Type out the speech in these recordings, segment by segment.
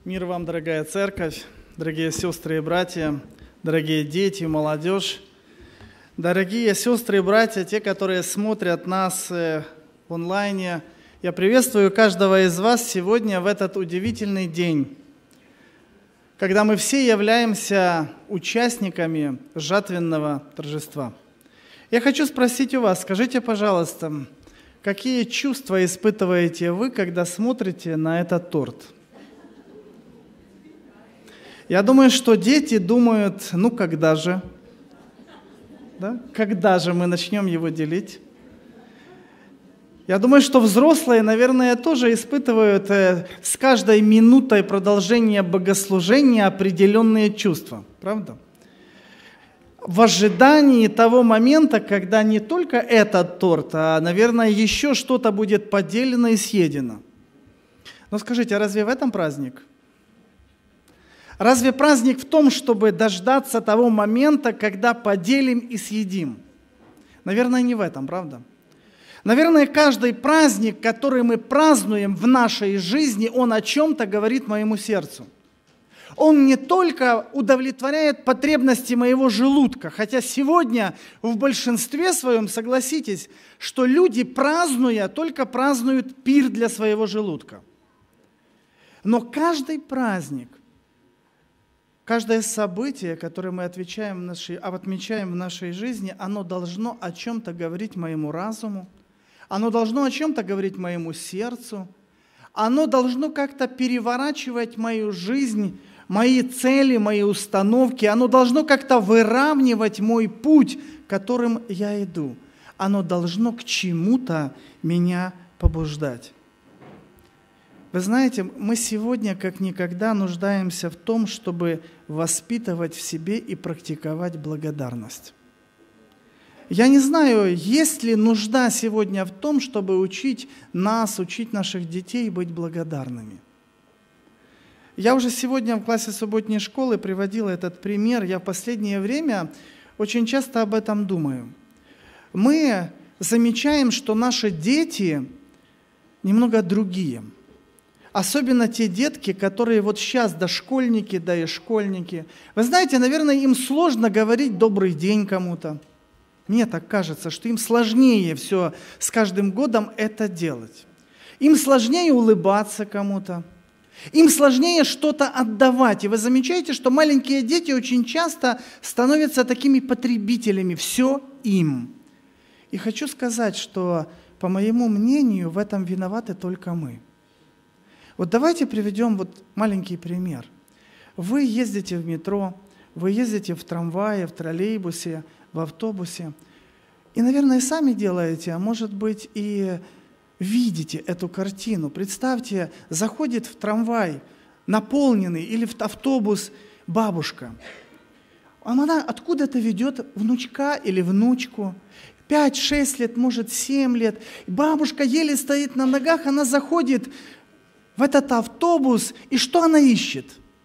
Мир вам, дорогая церковь, дорогие сестры и братья, дорогие дети, молодежь, дорогие сестры и братья, те, которые смотрят нас в онлайне. Я приветствую каждого из вас сегодня в этот удивительный день, когда мы все являемся участниками жатвенного торжества. Я хочу спросить у вас, скажите, пожалуйста, какие чувства испытываете вы, когда смотрите на этот торт? Я думаю, что дети думают, ну когда же? Да? Когда же мы начнем его делить? Я думаю, что взрослые, наверное, тоже испытывают с каждой минутой продолжения богослужения определенные чувства. Правда? В ожидании того момента, когда не только этот торт, а, наверное, еще что-то будет поделено и съедено. Но скажите, а разве в этом праздник? Разве праздник в том, чтобы дождаться того момента, когда поделим и съедим? Наверное, не в этом, правда? Наверное, каждый праздник, который мы празднуем в нашей жизни, он о чем-то говорит моему сердцу. Он не только удовлетворяет потребности моего желудка, хотя сегодня в большинстве своем, согласитесь, что люди, празднуя, только празднуют пир для своего желудка. Но каждый праздник, каждое событие, которое мы отмечаем в нашей жизни, оно должно о чем-то говорить моему разуму, оно должно о чем-то говорить моему сердцу, оно должно как-то переворачивать мою жизнь, мои цели, мои установки, оно должно как-то выравнивать мой путь, которым я иду. Оно должно к чему-то меня побуждать. Вы знаете, мы сегодня как никогда нуждаемся в том, чтобы воспитывать в себе и практиковать благодарность. Я не знаю, есть ли нужда сегодня в том, чтобы учить нас, учить наших детей быть благодарными. Я уже сегодня в классе субботней школы приводил этот пример. Я в последнее время очень часто об этом думаю. Мы замечаем, что наши дети немного другие. Особенно те детки, которые вот сейчас дошкольники, да и школьники. Вы знаете, наверное, им сложно говорить «добрый день» кому-то. Мне так кажется, что им сложнее все с каждым годом это делать. Им сложнее улыбаться кому-то. Им сложнее что-то отдавать. И вы замечаете, что маленькие дети очень часто становятся такими потребителями. Все им. И хочу сказать, что, по моему мнению, в этом виноваты только мы. Вот давайте приведем вот маленький пример. Вы ездите в метро, вы ездите в трамвае, в троллейбусе, в автобусе. И, наверное, сами делаете, а может быть и видите эту картину. Представьте, заходит в трамвай наполненный или в автобус бабушка. Она откуда-то ведет внучка или внучку. 5-6 лет, может 7 лет. Бабушка еле стоит на ногах, она заходит в этот автобус, и что она ищет?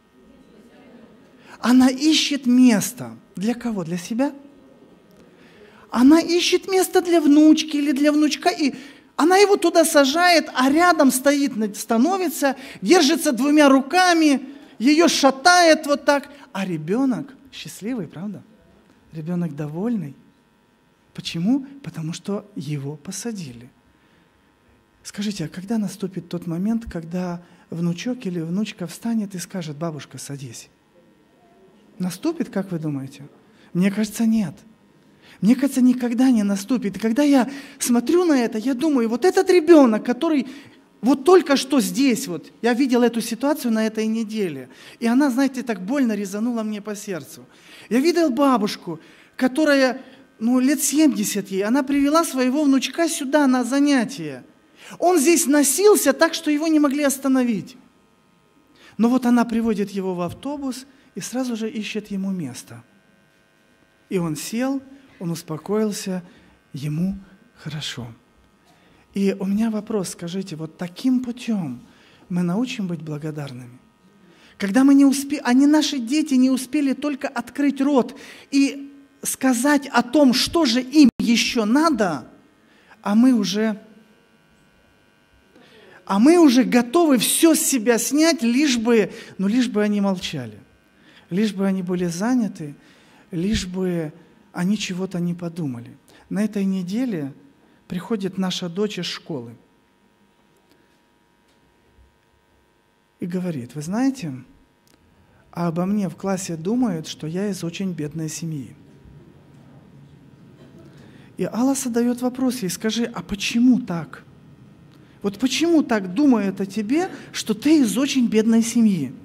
Она ищет место. Для кого? Для себя? Она ищет место для внучки или для внучка, и она его туда сажает, а рядом становится, держится 2 руками, ее шатает вот так. А ребенок счастливый, правда? Ребенок довольный. Почему? Потому что его посадили. Скажите, а когда наступит тот момент, когда внучок или внучка встанет и скажет: бабушка, садись? Наступит, как вы думаете? Мне кажется, нет. Мне кажется, никогда не наступит. И когда я смотрю на это, я думаю, вот этот ребенок, который вот только что здесь, вот, я видел эту ситуацию на этой неделе, и она, знаете, так больно резанула мне по сердцу. Я видел бабушку, которая, лет 70 ей, она привела своего внучка сюда на занятия. Он здесь носился так, что его не могли остановить. Но вот она приводит его в автобус и сразу же ищет ему место. И он сел, он успокоился, ему хорошо. И у меня вопрос, скажите, вот таким путем мы научим быть благодарными? Когда мы не успели, наши дети не успели только открыть рот и сказать о том, что же им еще надо, а мы уже А мы уже готовы все с себя снять, лишь бы они молчали, лишь бы они были заняты, лишь бы они чего-то не подумали. На этой неделе приходит наша дочь из школы и говорит: вы знаете, а обо мне в классе думают, что я из очень бедной семьи. И Алла задает вопрос ей: скажи, а почему так? Вот почему так думают о тебе, что ты из очень бедной семьи?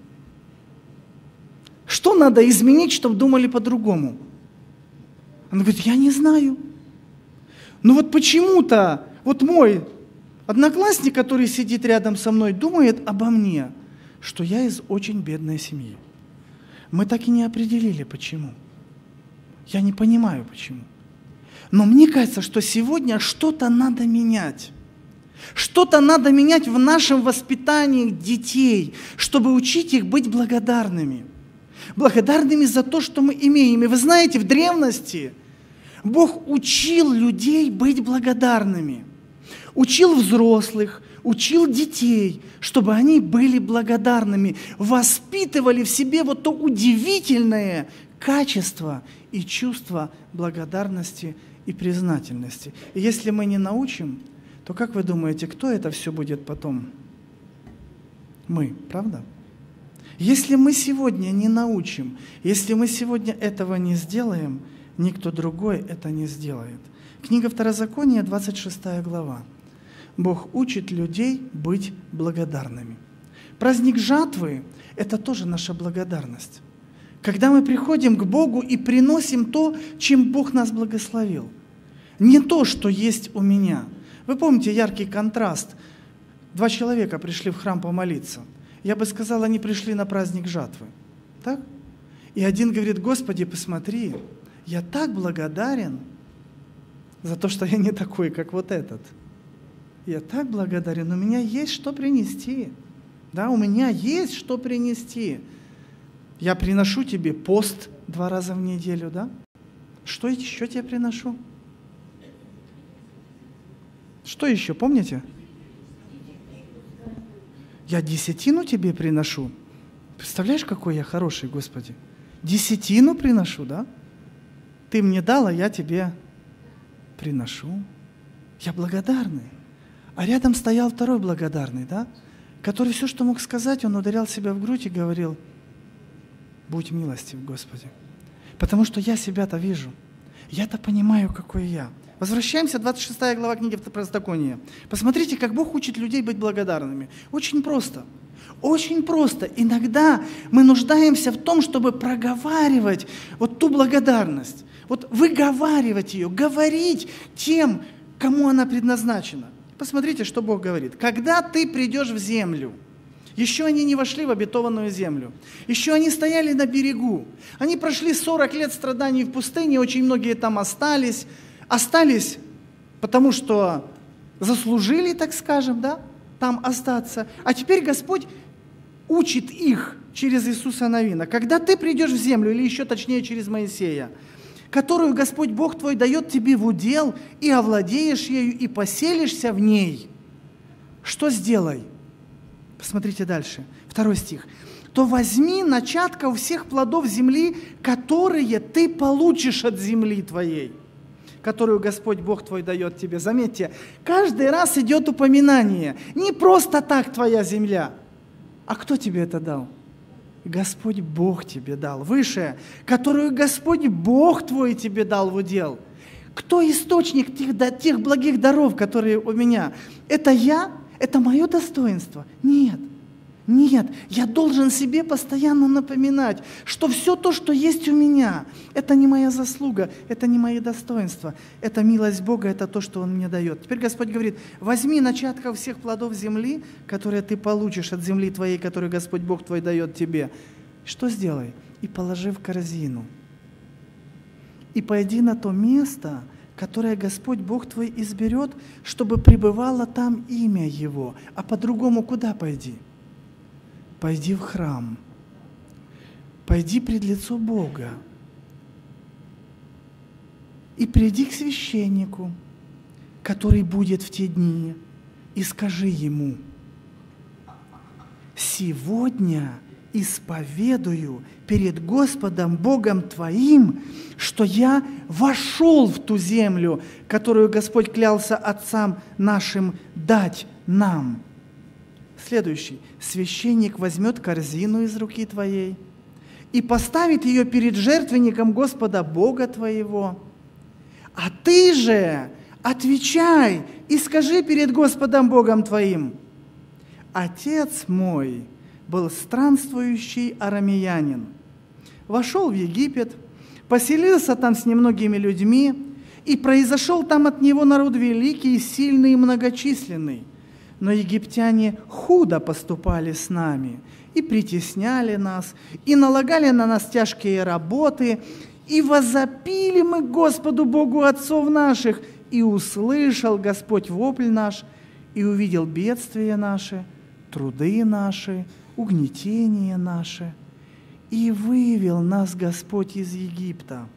Что надо изменить, чтобы думали по-другому? Она говорит: я не знаю. Ну вот почему-то вот мой одноклассник, который сидит рядом со мной, думает обо мне, что я из очень бедной семьи. Мы так и не определили, почему. Я не понимаю, почему. Но мне кажется, что сегодня что-то надо менять. Что-то надо менять в нашем воспитании детей, чтобы учить их быть благодарными. Благодарными за то, что мы имеем. И вы знаете, в древности Бог учил людей быть благодарными. Учил взрослых, учил детей, чтобы они были благодарными. Воспитывали в себе вот то удивительное качество и чувство благодарности и признательности. И если мы не научим, то как вы думаете, кто это все будет потом? Мы, правда? Если мы сегодня не научим, если мы сегодня этого не сделаем, никто другой это не сделает. Книга Второзакония, 26 глава. Бог учит людей быть благодарными. Праздник жатвы – это тоже наша благодарность. Когда мы приходим к Богу и приносим то, чем Бог нас благословил. Не то, что есть у меня. Вы помните яркий контраст? 2 человека пришли в храм помолиться. Я бы сказал, они пришли на праздник жатвы. Так? И один говорит: Господи, посмотри, я так благодарен за то, что я не такой, как вот этот. Я так благодарен, у меня есть что принести. Да, у меня есть что принести. Я приношу тебе пост 2 раза в неделю, да? Что еще тебе приношу? Что еще, помните? Я 10 тебе приношу. Представляешь, какой я хороший, Господи? 10 приношу, да? Ты мне дал, а я тебе приношу. Я благодарный. А рядом стоял второй благодарный, да? Который все, что мог сказать, он ударял себя в грудь и говорил: будь милостив, Господи. Потому что я себя-то вижу. Я-то понимаю, какой я. Возвращаемся, 26 глава книги Второзакония. Посмотрите, как Бог учит людей быть благодарными. Очень просто. Очень просто. Иногда мы нуждаемся в том, чтобы проговаривать вот ту благодарность. Вот выговаривать ее, говорить тем, кому она предназначена. Посмотрите, что Бог говорит. Когда ты придешь в землю, еще они не вошли в обетованную землю, еще они стояли на берегу, они прошли 40 лет страданий в пустыне, очень многие там остались, потому что заслужили, так скажем, да, там остаться. А теперь Господь учит их через Иисуса Навина. Когда ты придешь в землю, или еще точнее через Моисея, которую Господь Бог твой дает тебе в удел, и овладеешь ею, и поселишься в ней, что сделай? Посмотрите дальше, 2 стих. То возьми начатка у всех плодов земли, которые ты получишь от земли твоей, которую Господь Бог твой дает тебе. Заметьте, каждый раз идет упоминание. Не просто так твоя земля. А кто тебе это дал? Господь Бог тебе дал. Выше, которую Господь Бог твой тебе дал в удел. Кто источник тех благих даров, которые у меня? Это я? Это мое достоинство? Нет. Нет, я должен себе постоянно напоминать, что все то, что есть у меня, это не моя заслуга, это не мои достоинства, это милость Бога, это то, что Он мне дает. Теперь Господь говорит: возьми начатка всех плодов земли, которые ты получишь от земли твоей, которую Господь Бог твой дает тебе. Что сделай? И положи в корзину. И пойди на то место, которое Господь Бог твой изберет, чтобы пребывало там имя Его. А по-другому куда пойди? Пойди в храм, пойди пред лицо Бога и приди к священнику, который будет в те дни, и скажи ему: сегодня исповедую перед Господом Богом твоим, что я вошел в ту землю, которую Господь клялся отцам нашим дать нам. Следующий. Священник возьмет корзину из руки твоей и поставит ее перед жертвенником Господа Бога твоего. А ты же отвечай и скажи перед Господом Богом твоим: Отец мой был странствующий арамеянин, вошел в Египет, поселился там с немногими людьми, и произошел там от него народ великий, сильный и многочисленный. Но египтяне худо поступали с нами, и притесняли нас, и налагали на нас тяжкие работы, и возопили мы к Господу Богу отцов наших, и услышал Господь вопль наш, и увидел бедствия наши, труды наши, угнетения наши, и вывел нас Господь из Египта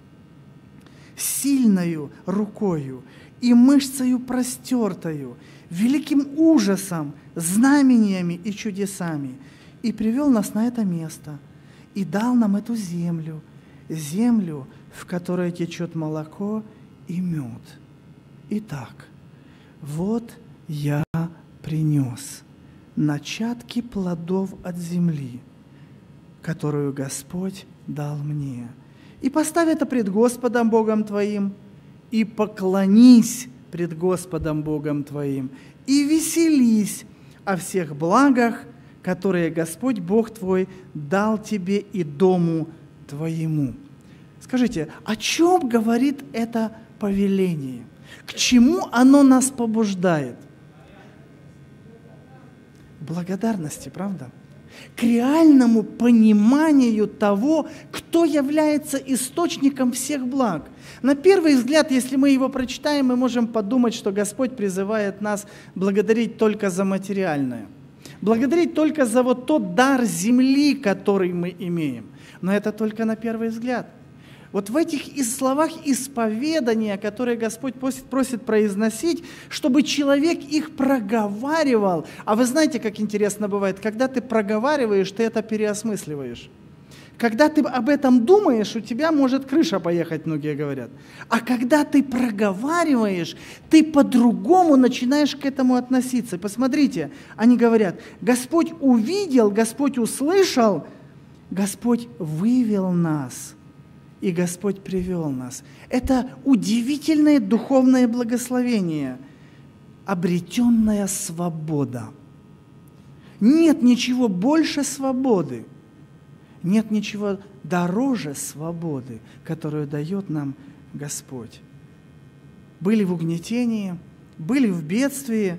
сильною рукою и мышцею простертою, великим ужасом, знамениями и чудесами, и привел нас на это место, и дал нам эту землю, землю, в которой течет молоко и мед. Итак, вот я принес начатки плодов от земли, которую Господь дал мне. И поставь это пред Господом Богом твоим, и поклонись пред Господом Богом твоим, и веселись о всех благах, которые Господь Бог твой дал тебе и дому твоему. Скажите, о чем говорит это повеление? К чему оно нас побуждает? Благодарности, правда? К реальному пониманию того, кто является источником всех благ. На первый взгляд, если мы его прочитаем, мы можем подумать, что Господь призывает нас благодарить только за материальное, благодарить только за вот тот дар земли, который мы имеем. Но это только на первый взгляд. Вот в этих словах исповедания, которые Господь просит произносить, чтобы человек их проговаривал. А вы знаете, как интересно бывает, когда ты проговариваешь, ты это переосмысливаешь. Когда ты об этом думаешь, у тебя может крыша поехать, многие говорят. А когда ты проговариваешь, ты по-другому начинаешь к этому относиться. Посмотрите, они говорят: Господь увидел, Господь услышал, Господь вывел нас. И Господь привел нас. Это удивительное духовное благословение, обретенная свобода. Нет ничего больше свободы, нет ничего дороже свободы, которую дает нам Господь. Были в угнетении, были в бедствии,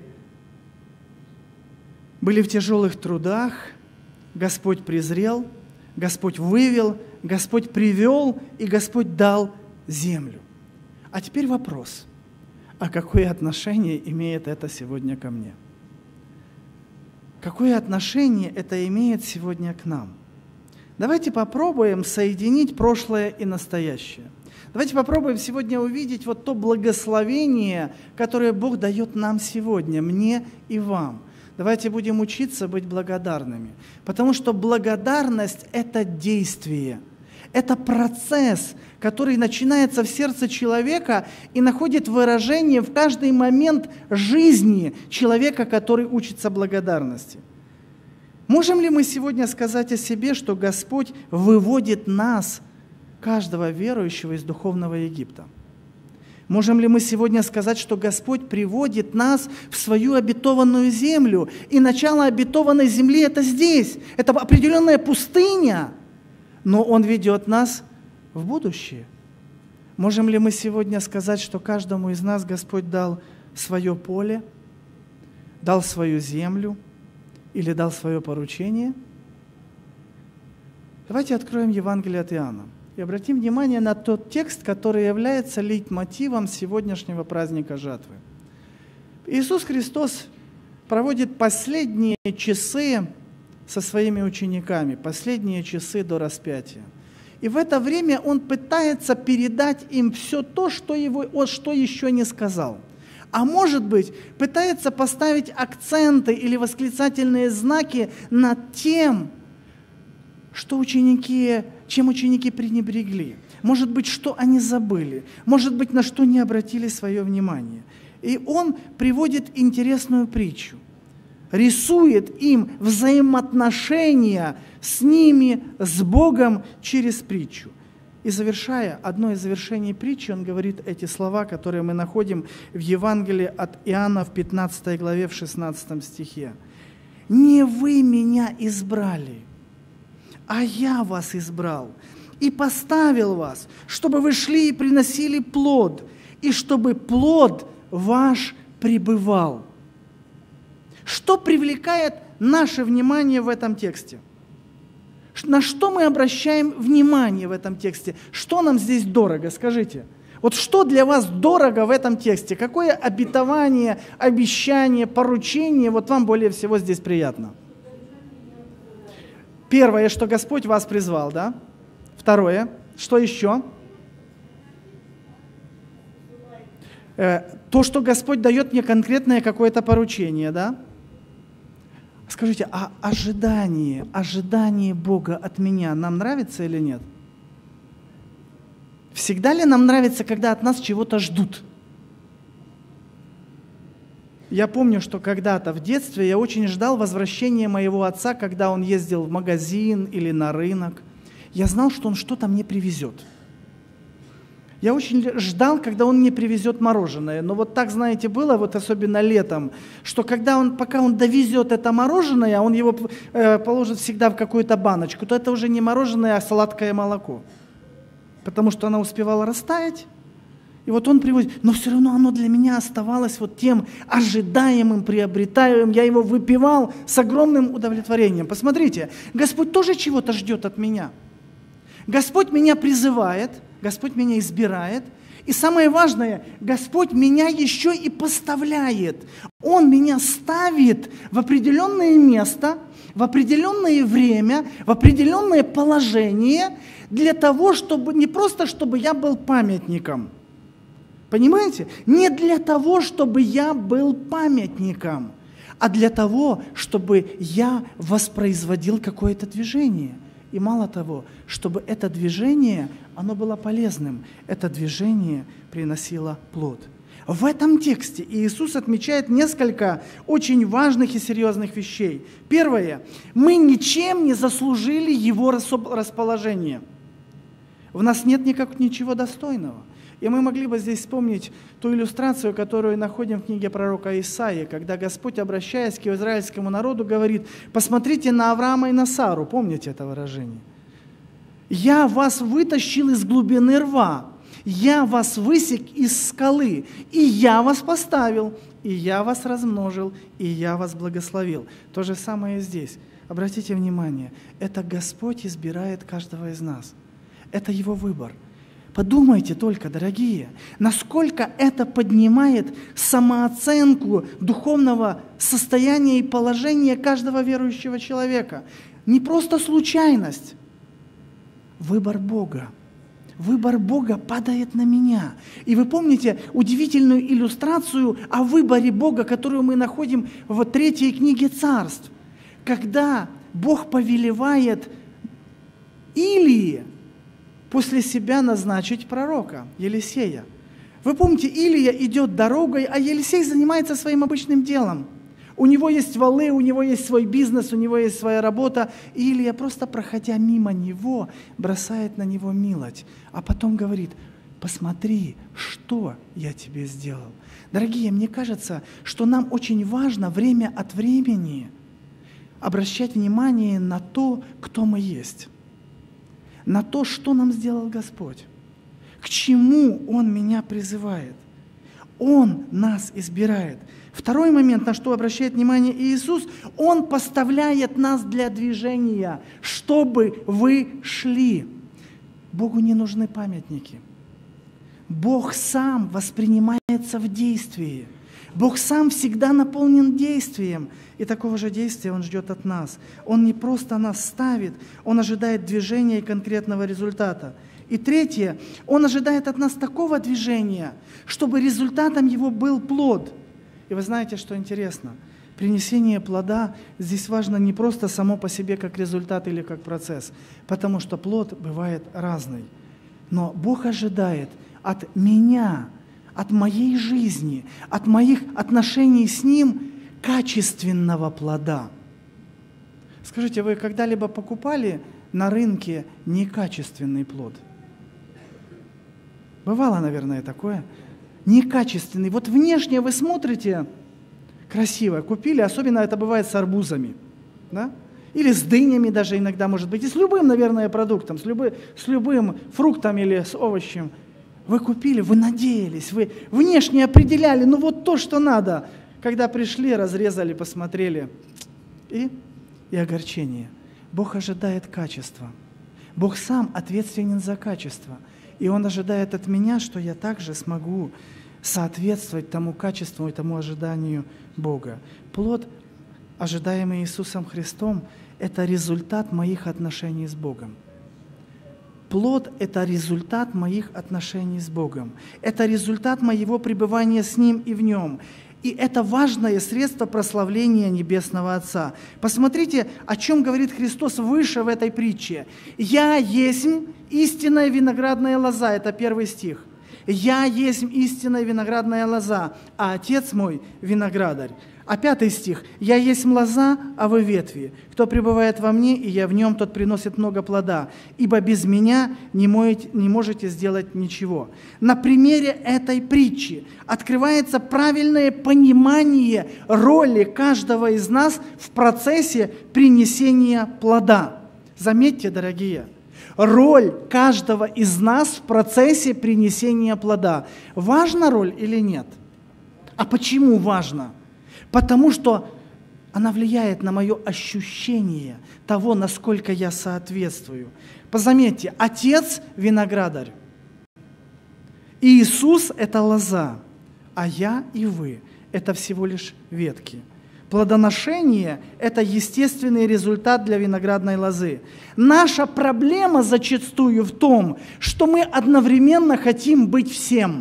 были в тяжелых трудах, Господь презрел, Господь вывел, Господь привел, и Господь дал землю. А теперь вопрос: а какое отношение имеет это сегодня ко мне? Какое отношение это имеет сегодня к нам? Давайте попробуем соединить прошлое и настоящее. Давайте попробуем сегодня увидеть вот то благословение, которое Бог дает нам сегодня, мне и вам. Давайте будем учиться быть благодарными, потому что благодарность – это действие, это процесс, который начинается в сердце человека и находит выражение в каждый момент жизни человека, который учится благодарности. Можем ли мы сегодня сказать о себе, что Господь выводит нас, каждого верующего, из духовного Египта? Можем ли мы сегодня сказать, что Господь приводит нас в свою обетованную землю, и начало обетованной земли – это здесь, это определенная пустыня, но Он ведет нас в будущее? Можем ли мы сегодня сказать, что каждому из нас Господь дал свое поле, дал свою землю или дал свое поручение? Давайте откроем Евангелие от Иоанна. И обратим внимание на тот текст, который является лейтмотивом сегодняшнего праздника жатвы. Иисус Христос проводит последние часы со своими учениками, последние часы до распятия. И в это время Он пытается передать им все то, что еще не сказал. А может быть, пытается поставить акценты или восклицательные знаки над тем, чем ученики пренебрегли. Может быть, что они забыли. Может быть, на что не обратили свое внимание. И он приводит интересную притчу. Рисует им взаимоотношения с ними, с Богом через притчу. И завершая, одно из завершений притчи, он говорит эти слова, которые мы находим в Евангелии от Иоанна в 15 главе, в 16 стихе. «Не вы меня избрали, а я вас избрал и поставил вас, чтобы вы шли и приносили плод, и чтобы плод ваш пребывал». Что привлекает наше внимание в этом тексте? На что мы обращаем внимание в этом тексте? Что нам здесь дорого? Скажите. Вот что для вас дорого в этом тексте? Какое обетование, обещание, поручение вот вам более всего здесь приятно? Первое, что Господь вас призвал, да? Второе, что еще? То, что Господь дает мне конкретное какое-то поручение, да? Скажите, а ожидание Бога от меня нам нравится или нет? Всегда ли нам нравится, когда от нас чего-то ждут? Я помню, что когда-то в детстве я очень ждал возвращения моего отца, когда он ездил в магазин или на рынок. Я знал, что он что-то мне привезет. Я очень ждал, когда он мне привезет мороженое. Но вот так, знаете, было, вот особенно летом, что пока он довезет это мороженое, он его положит всегда в какую-то баночку, то это уже не мороженое, а сладкое молоко. Потому что оно успевало растаять. И вот он привозит. Но все равно оно для меня оставалось вот тем ожидаемым, приобретаемым. Я его выпивал с огромным удовлетворением. Посмотрите, Господь тоже чего-то ждет от меня. Господь меня призывает, Господь меня избирает. И самое важное, Господь меня еще и поставляет. Он меня ставит в определенное место, в определенное время, в определенное положение для того, чтобы не просто, чтобы я был памятником. Понимаете? Не для того, чтобы я был памятником, а для того, чтобы я воспроизводил какое-то движение. И мало того, чтобы это движение, оно было полезным. Это движение приносило плод. В этом тексте Иисус отмечает несколько очень важных и серьезных вещей. Первое. Мы ничем не заслужили Его расположение. В нас нет ничего достойного. И мы могли бы здесь вспомнить ту иллюстрацию, которую находим в книге пророка Исаии, когда Господь, обращаясь к израильскому народу, говорит: посмотрите на Авраама и на Сару. Помните это выражение? «Я вас вытащил из глубины рва, я вас высек из скалы, и я вас поставил, и я вас размножил, и я вас благословил». То же самое и здесь. Обратите внимание, это Господь избирает каждого из нас. Это Его выбор. Подумайте только, дорогие, насколько это поднимает самооценку духовного состояния и положения каждого верующего человека. Не просто случайность. Выбор Бога. Выбор Бога падает на меня. И вы помните удивительную иллюстрацию о выборе Бога, которую мы находим в 3 книге Царств, когда Бог повелевает Илии после себя назначить пророка Елисея. Вы помните, Илия идет дорогой, а Елисей занимается своим обычным делом. У него есть валы, у него есть свой бизнес, у него есть своя работа. И Илия, просто проходя мимо него, бросает на него милость. А потом говорит: посмотри, что я тебе сделал. Дорогие, мне кажется, что нам очень важно время от времени обращать внимание на то, кто мы есть. На то, что нам сделал Господь, к чему Он меня призывает. Он нас избирает. Второй момент, на что обращает внимание Иисус: Он поставляет нас для движения, чтобы вы шли. Богу не нужны памятники. Бог сам воспринимается в действии. Бог сам всегда наполнен действием. И такого же действия Он ждет от нас. Он не просто нас ставит, Он ожидает движения и конкретного результата. И третье, Он ожидает от нас такого движения, чтобы результатом его был плод. И вы знаете, что интересно? Принесение плода здесь важно не просто само по себе как результат или как процесс, потому что плод бывает разный. Но Бог ожидает от меня, от моей жизни, от моих отношений с Ним качественного плода. Скажите, вы когда-либо покупали на рынке некачественный плод? Бывало, наверное, такое. Некачественный. Вот внешне вы смотрите, красиво купили, особенно это бывает с арбузами, да? Или с дынями даже иногда может быть, и с любым, наверное, продуктом, с любым фруктом или с овощем. Вы купили, вы надеялись, вы внешне определяли, ну вот то, что надо. Когда пришли, разрезали, посмотрели, и огорчение. Бог ожидает качества. Бог сам ответственен за качество. И Он ожидает от меня, что я также смогу соответствовать тому качеству и тому ожиданию Бога. Плод, ожидаемый Иисусом Христом, это результат моих отношений с Богом. Плод – это результат моих отношений с Богом. Это результат моего пребывания с Ним и в Нем. И это важное средство прославления Небесного Отца. Посмотрите, о чем говорит Христос выше в этой притче. «Я есть истинная виноградная лоза». Это 1 стих. «Я есть истинная виноградная лоза, а Отец мой – виноградарь». А 5 стих. «Я есть лоза, а вы ветви. Кто пребывает во мне, и я в нем, тот приносит много плода. Ибо без меня не можете сделать ничего». На примере этой притчи открывается правильное понимание роли каждого из нас в процессе принесения плода. Заметьте, дорогие, роль каждого из нас в процессе принесения плода. Важна роль или нет? А почему важно? Потому что она влияет на мое ощущение того, насколько я соответствую. Позаметьте, Отец – виноградарь, Иисус – это лоза, а я и вы – это всего лишь ветки. Плодоношение – это естественный результат для виноградной лозы. Наша проблема зачастую в том, что мы одновременно хотим быть всем.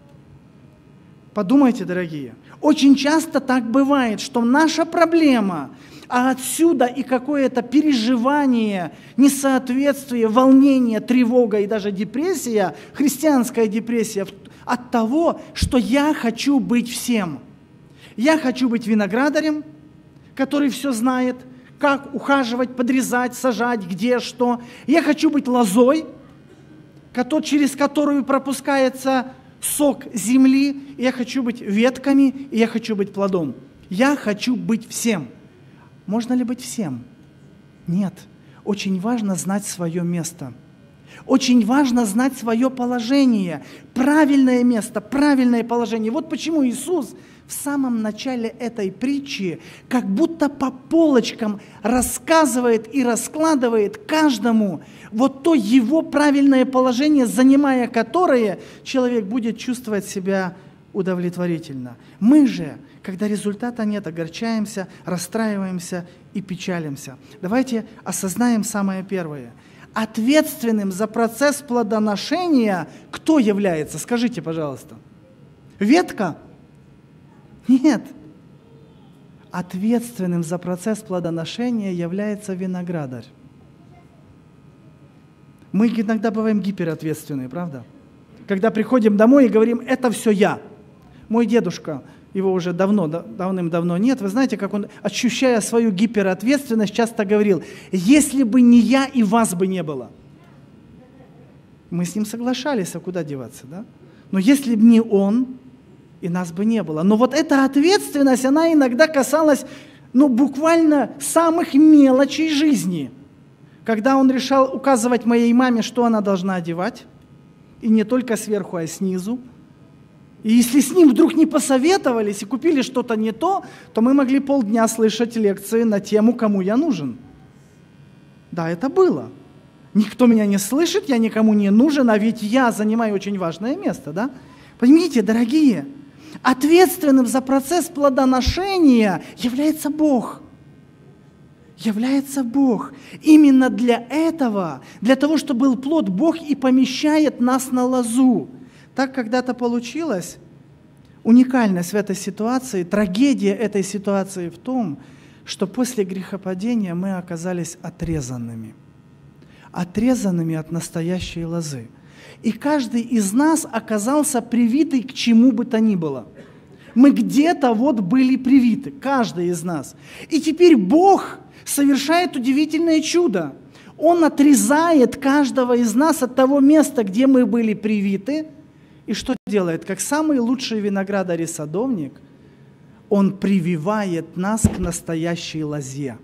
Подумайте, дорогие. Очень часто так бывает, что наша проблема, а отсюда и какое-то переживание, несоответствие, волнение, тревога и даже депрессия, христианская депрессия, от того, что я хочу быть всем. Я хочу быть виноградарем, который все знает, как ухаживать, подрезать, сажать, где, что. Я хочу быть лозой, через которую пропускается сок земли, и я хочу быть ветками, и я хочу быть плодом. Я хочу быть всем. Можно ли быть всем? Нет. Очень важно знать свое место. Очень важно знать свое положение. Правильное место, правильное положение. Вот почему Иисус в самом начале этой притчи как будто по полочкам рассказывает и раскладывает каждому вот то его правильное положение, занимая которое человек будет чувствовать себя удовлетворительно. Мы же, когда результата нет, огорчаемся, расстраиваемся и печалимся. Давайте осознаем самое первое. Ответственным за процесс плодоношения кто является? Скажите, пожалуйста. Ветка? Нет. Ответственным за процесс плодоношения является виноградарь. Мы иногда бываем гиперответственные, правда? Когда приходим домой и говорим, это все я. Мой дедушка, его уже давным-давно нет, вы знаете, как он, ощущая свою гиперответственность, часто говорил, если бы не я, и вас бы не было. Мы с ним соглашались, а куда деваться, да? Но если бы не он, и нас бы не было. Но вот эта ответственность, она иногда касалась, буквально самых мелочей жизни. Когда он решал указывать моей маме, что она должна одевать, и не только сверху, а и снизу. И если с ним вдруг не посоветовались и купили что-то не то, то мы могли полдня слышать лекции на тему «Кому я нужен?». Да, это было. Никто меня не слышит, я никому не нужен, а ведь я занимаю очень важное место, да? Понимаете, дорогие, ответственным за процесс плодоношения является Бог. является Бог. Именно для этого, для того, чтобы был плод, Бог и помещает нас на лозу. Так когда-то получилось. Уникальность в этой ситуации, трагедия этой ситуации в том, что после грехопадения мы оказались отрезанными. Отрезанными от настоящей лозы. И каждый из нас оказался привитый к чему бы то ни было. Мы где-то вот были привиты, каждый из нас. И теперь Бог совершает удивительное чудо. Он отрезает каждого из нас от того места, где мы были привиты. И что делает? Как самый лучший виноградарь и садовник, Он прививает нас к настоящей лозе.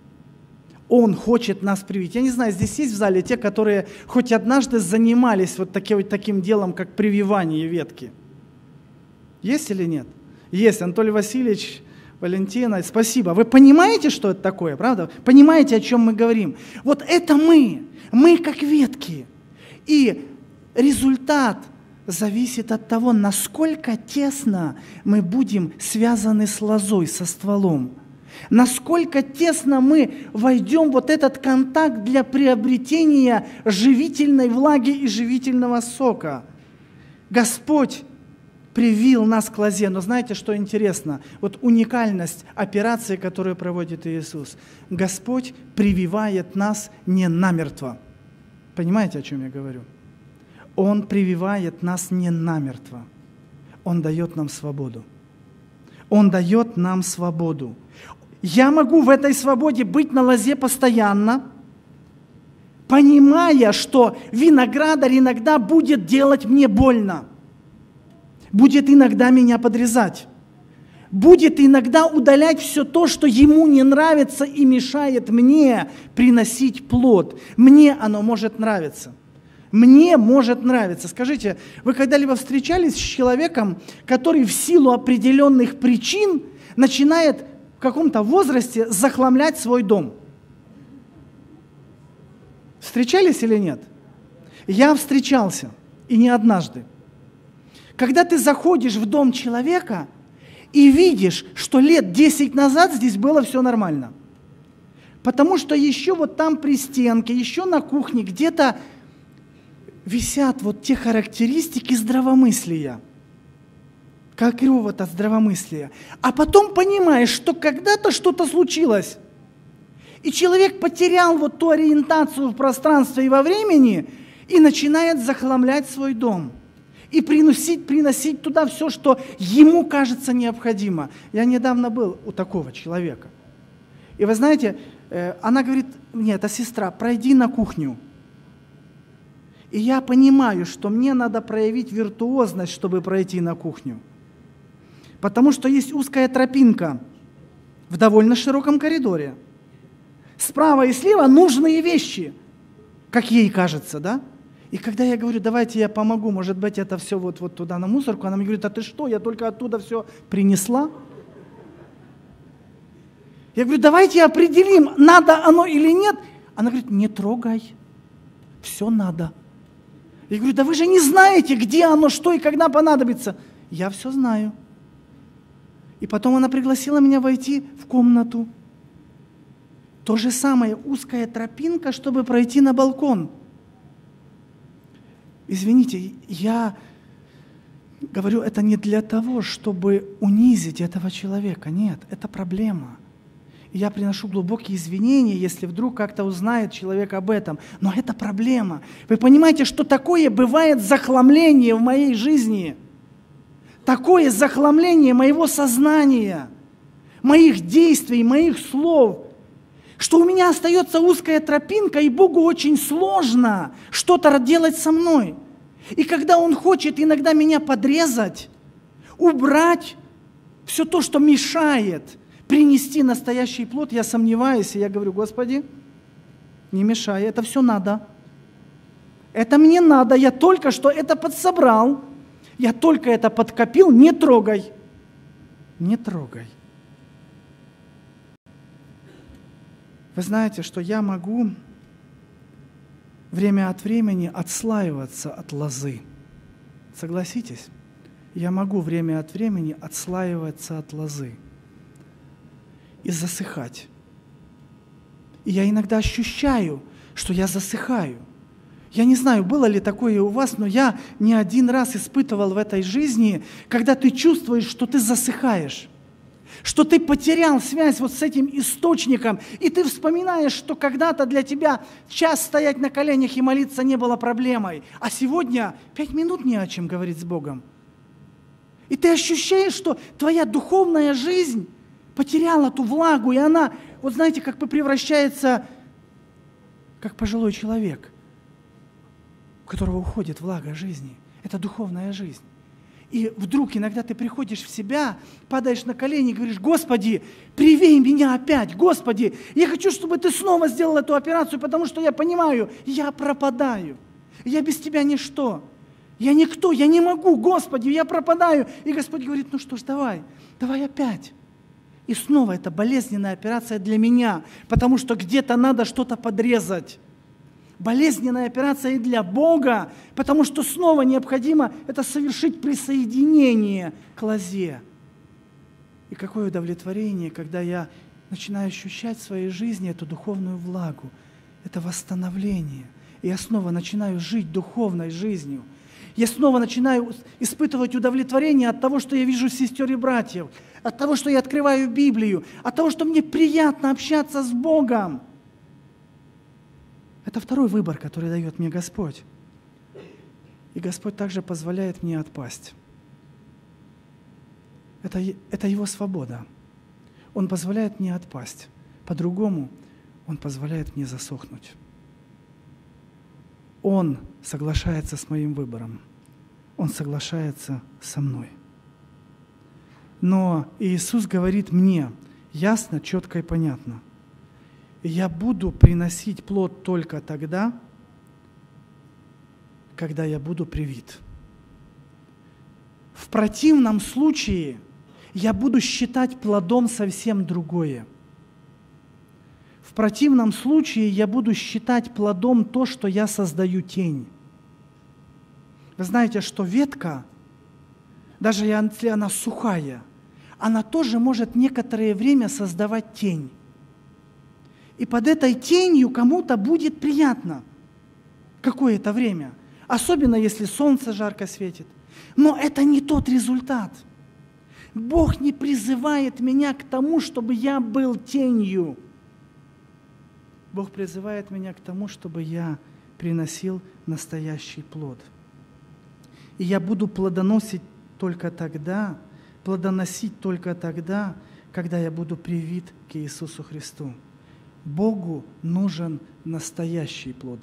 Он хочет нас привить. Я не знаю, здесь есть в зале те, которые хоть однажды занимались вот таким делом, как прививание ветки? Есть или нет? Есть. Анатолий Васильевич, Валентина, спасибо. Вы понимаете, что это такое, правда? Понимаете, о чем мы говорим? Вот это мы. Мы как ветки. И результат зависит от того, насколько тесно мы будем связаны с лозой, со стволом. Насколько тесно мы войдем в вот этот контакт для приобретения живительной влаги и живительного сока. Господь привил нас к лозе. Но знаете, что интересно? Вот уникальность операции, которую проводит Иисус. Господь прививает нас не намертво. Понимаете, о чем я говорю? Он прививает нас не намертво. Он дает нам свободу. Он дает нам свободу. Я могу в этой свободе быть на лозе постоянно, понимая, что виноградарь иногда будет делать мне больно, будет иногда меня подрезать, будет иногда удалять все то, что ему не нравится и мешает мне приносить плод. Мне оно может нравиться. Мне может нравиться. Скажите, вы когда-либо встречались с человеком, который в силу определенных причин начинает в каком-то возрасте захламлять свой дом? Встречались или нет? Я встречался, и не однажды. Когда ты заходишь в дом человека и видишь, что лет 10 назад здесь было все нормально. Потому что еще вот там при стенке, еще на кухне где-то висят вот те характеристики здравомыслия, какого-то здравомыслия. А потом понимаешь, что когда-то что-то случилось, и человек потерял вот ту ориентацию в пространстве и во времени, и начинает захламлять свой дом, и приносить туда все, что ему кажется необходимо. Я недавно был у такого человека. И вы знаете, она говорит мне, эта сестра, пройди на кухню. И я понимаю, что мне надо проявить виртуозность, чтобы пройти на кухню. Потому что есть узкая тропинка в довольно широком коридоре. Справа и слева нужные вещи, как ей кажется, да? И когда я говорю, давайте я помогу, может быть, это все вот туда на мусорку, она мне говорит, а ты что, я только оттуда все принесла? Я говорю, давайте определим, надо оно или нет. Она говорит, не трогай, все надо. Я говорю, да вы же не знаете, где оно, что и когда понадобится. Я все знаю. И потом она пригласила меня войти в комнату. То же самое, узкая тропинка, чтобы пройти на балкон. Извините, я говорю, это не для того, чтобы унизить этого человека. Нет, это проблема. И я приношу глубокие извинения, если вдруг как-то узнает человек об этом. Но это проблема. Вы понимаете, что такое бывает захламление в моей жизни? Такое захламление моего сознания, моих действий, моих слов, что у меня остается узкая тропинка, и Богу очень сложно что-то делать со мной. И когда Он хочет иногда меня подрезать, убрать все то, что мешает принести настоящий плод, я сомневаюсь, и я говорю, Господи, не мешай, это все надо. Это мне надо, я только что это подсобрал, я только это подкопил, не трогай. Не трогай. Вы знаете, что я могу время от времени отслаиваться от лозы. Согласитесь? Я могу время от времени отслаиваться от лозы и засыхать. И я иногда ощущаю, что я засыхаю. Я не знаю, было ли такое у вас, но я не один раз испытывал в этой жизни, когда ты чувствуешь, что ты засыхаешь, что ты потерял связь вот с этим источником, и ты вспоминаешь, что когда-то для тебя час стоять на коленях и молиться не было проблемой, а сегодня 5 минут не о чем говорить с Богом. И ты ощущаешь, что твоя духовная жизнь потеряла ту влагу, и она, вот знаете, как бы превращается, как пожилой человек, у которого уходит влага жизни. Это духовная жизнь. И вдруг иногда ты приходишь в себя, падаешь на колени и говоришь: Господи, привей меня опять, Господи, я хочу, чтобы Ты снова сделал эту операцию, потому что я понимаю, я пропадаю, я без Тебя ничто, я никто, я не могу, Господи, я пропадаю. И Господь говорит: ну что ж, давай опять. И снова это болезненная операция для меня, потому что где-то надо что-то подрезать. Болезненная операция и для Бога, потому что снова необходимо это совершить присоединение к лозе. И какое удовлетворение, когда я начинаю ощущать в своей жизни эту духовную влагу, это восстановление. И я снова начинаю жить духовной жизнью. Я снова начинаю испытывать удовлетворение от того, что я вижу сестер и братьев, от того, что я открываю Библию, от того, что мне приятно общаться с Богом. Это второй выбор, который дает мне Господь. И Господь также позволяет мне отпасть. Это Его свобода. Он позволяет мне отпасть. По-другому, Он позволяет мне засохнуть. Он соглашается с моим выбором. Он соглашается со мной. Но Иисус говорит мне ясно, четко и понятно: я буду приносить плод только тогда, когда я буду привит. В противном случае я буду считать плодом совсем другое. В противном случае я буду считать плодом то, что я создаю тень. Вы знаете, что ветка, даже если она сухая, она тоже может некоторое время создавать тень. И под этой тенью кому-то будет приятно какое-то время, особенно если солнце жарко светит. Но это не тот результат. Бог не призывает меня к тому, чтобы я был тенью. Бог призывает меня к тому, чтобы я приносил настоящий плод. И я буду плодоносить только тогда, когда я буду привит к Иисусу Христу. Богу нужен настоящий плод.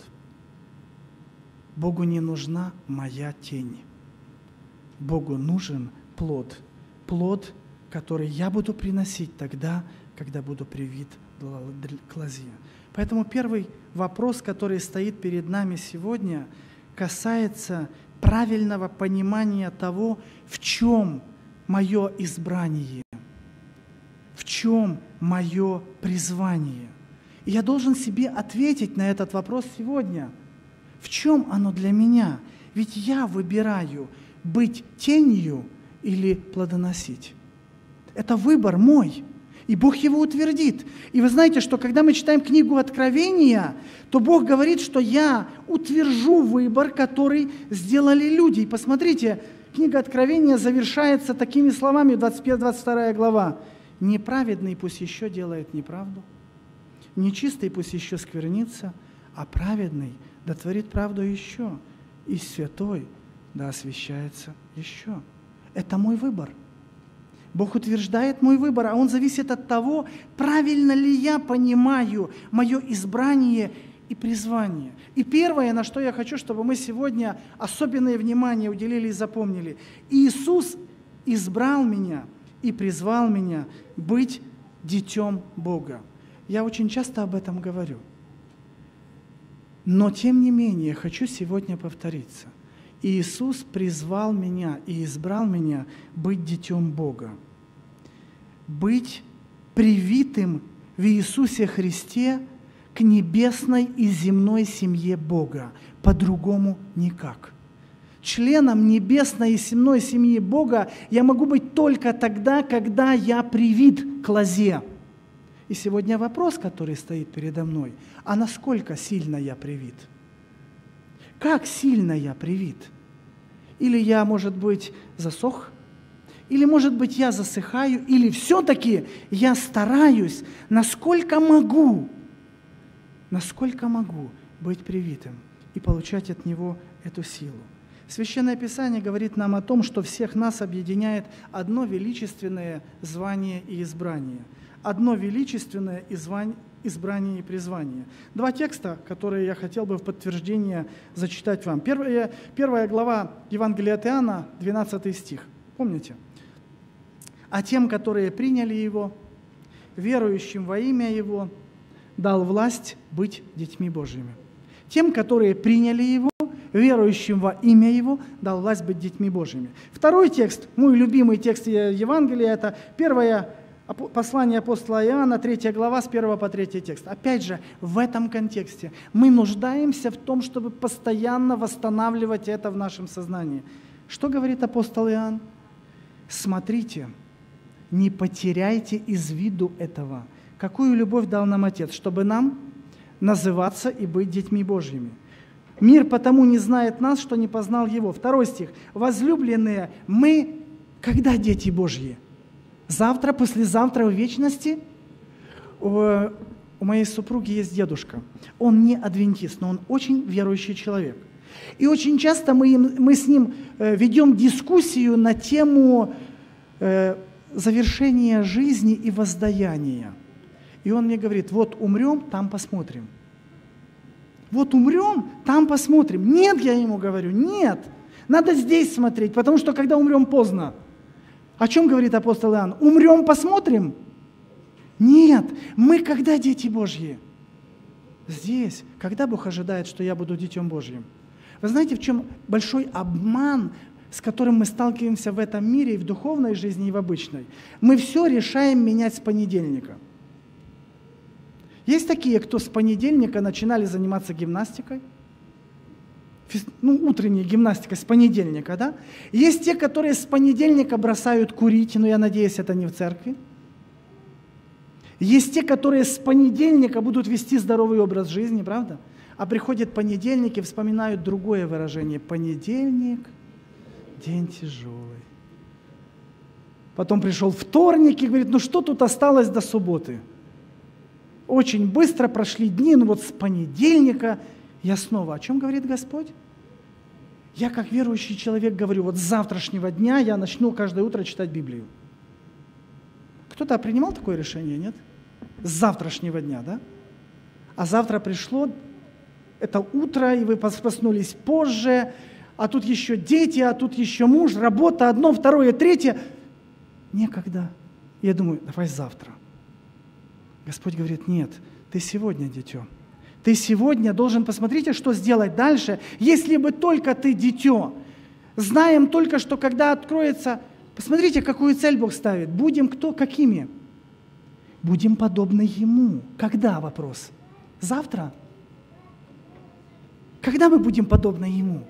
Богу не нужна моя тень. Богу нужен плод. Плод, который я буду приносить тогда, когда буду привит к лозе. Поэтому первый вопрос, который стоит перед нами сегодня, касается правильного понимания того, в чем мое избрание, в чем мое призвание. И я должен себе ответить на этот вопрос сегодня. В чем оно для меня? Ведь я выбираю быть тенью или плодоносить. Это выбор мой, и Бог его утвердит. И вы знаете, что когда мы читаем книгу Откровения, то Бог говорит, что я утвержу выбор, который сделали люди. И посмотрите, книга Откровения завершается такими словами, 21-22 глава. «Неправедный пусть еще делает неправду, нечистый пусть еще сквернится, а праведный да творит правду еще, и святой да освящается еще». Это мой выбор. Бог утверждает мой выбор, а он зависит от того, правильно ли я понимаю мое избрание и призвание. И первое, на что я хочу, чтобы мы сегодня особенное внимание уделили и запомнили: Иисус избрал меня и призвал меня быть детем Бога. Я очень часто об этом говорю. Но тем не менее хочу сегодня повториться. Иисус призвал меня и избрал меня быть детем Бога. Быть привитым в Иисусе Христе к небесной и земной семье Бога. По-другому никак. Членом небесной и земной семьи Бога я могу быть только тогда, когда я привит к лозе. И сегодня вопрос, который стоит передо мной, а насколько сильно я привит? Как сильно я привит? Или я, может быть, засох? Или, может быть, я засыхаю? Или все-таки я стараюсь, насколько могу быть привитым и получать от Него эту силу? Священное Писание говорит нам о том, что всех нас объединяет одно величественное звание и избрание. Одно величественное избрание и призвание. Два текста, которые я хотел бы в подтверждение зачитать вам. Первая глава Евангелия от Иоанна, 12 стих. Помните? «А тем, которые приняли Его, верующим во имя Его, дал власть быть детьми Божьими». Тем, которые приняли Его, верующим во имя Его, дал власть быть детьми Божьими. Второй текст, мой любимый текст Евангелия, это первое послание апостола Иоанна, 3 глава, с 1 по 3 текст. Опять же, в этом контексте мы нуждаемся в том, чтобы постоянно восстанавливать это в нашем сознании. Что говорит апостол Иоанн? Смотрите, не потеряйте из виду этого. Какую любовь дал нам Отец, чтобы нам называться и быть детьми Божьими. Мир потому не знает нас, что не познал Его. 2 стих. Возлюбленные, мы когда дети Божьи? Завтра, послезавтра, в вечности? У моей супруги есть дедушка. Он не адвентист, но он очень верующий человек. И очень часто мы с ним ведем дискуссию на тему завершения жизни и воздаяния. И он мне говорит, вот умрем, там посмотрим. Вот умрем, там посмотрим. Нет, я ему говорю, нет. Надо здесь смотреть, потому что когда умрем, поздно. О чем говорит апостол Иоанн? Умрем, посмотрим? Нет, мы когда дети Божьи? Здесь. Когда Бог ожидает, что я буду детем Божьим? Вы знаете, в чем большой обман, с которым мы сталкиваемся в этом мире и в духовной жизни, и в обычной? Мы все решаем менять с понедельника. Есть такие, кто с понедельника начинали заниматься гимнастикой, утренняя гимнастика с понедельника, да? Есть те, которые с понедельника бросают курить, но я надеюсь, это не в церкви. Есть те, которые с понедельника будут вести здоровый образ жизни, правда? А приходит понедельник и вспоминают другое выражение. Понедельник – день тяжелый. Потом пришел вторник и говорит, ну что тут осталось до субботы? Очень быстро прошли дни, но вот с понедельника я снова. О чем говорит Господь? Я как верующий человек говорю, вот с завтрашнего дня я начну каждое утро читать Библию. Кто-то принимал такое решение, нет? С завтрашнего дня, да? А завтра пришло, это утро, и вы проснулись позже, а тут еще дети, а тут еще муж, работа, одно, второе, третье. Некогда. Я думаю, давай завтра. Господь говорит, нет, ты сегодня дитё. Ты сегодня должен, посмотрите, что сделать дальше, если бы только ты дитё. Знаем только, что когда откроется, посмотрите, какую цель Бог ставит. Будем кто, какими? Будем подобны Ему. Когда вопрос? Завтра? Когда мы будем подобны Ему?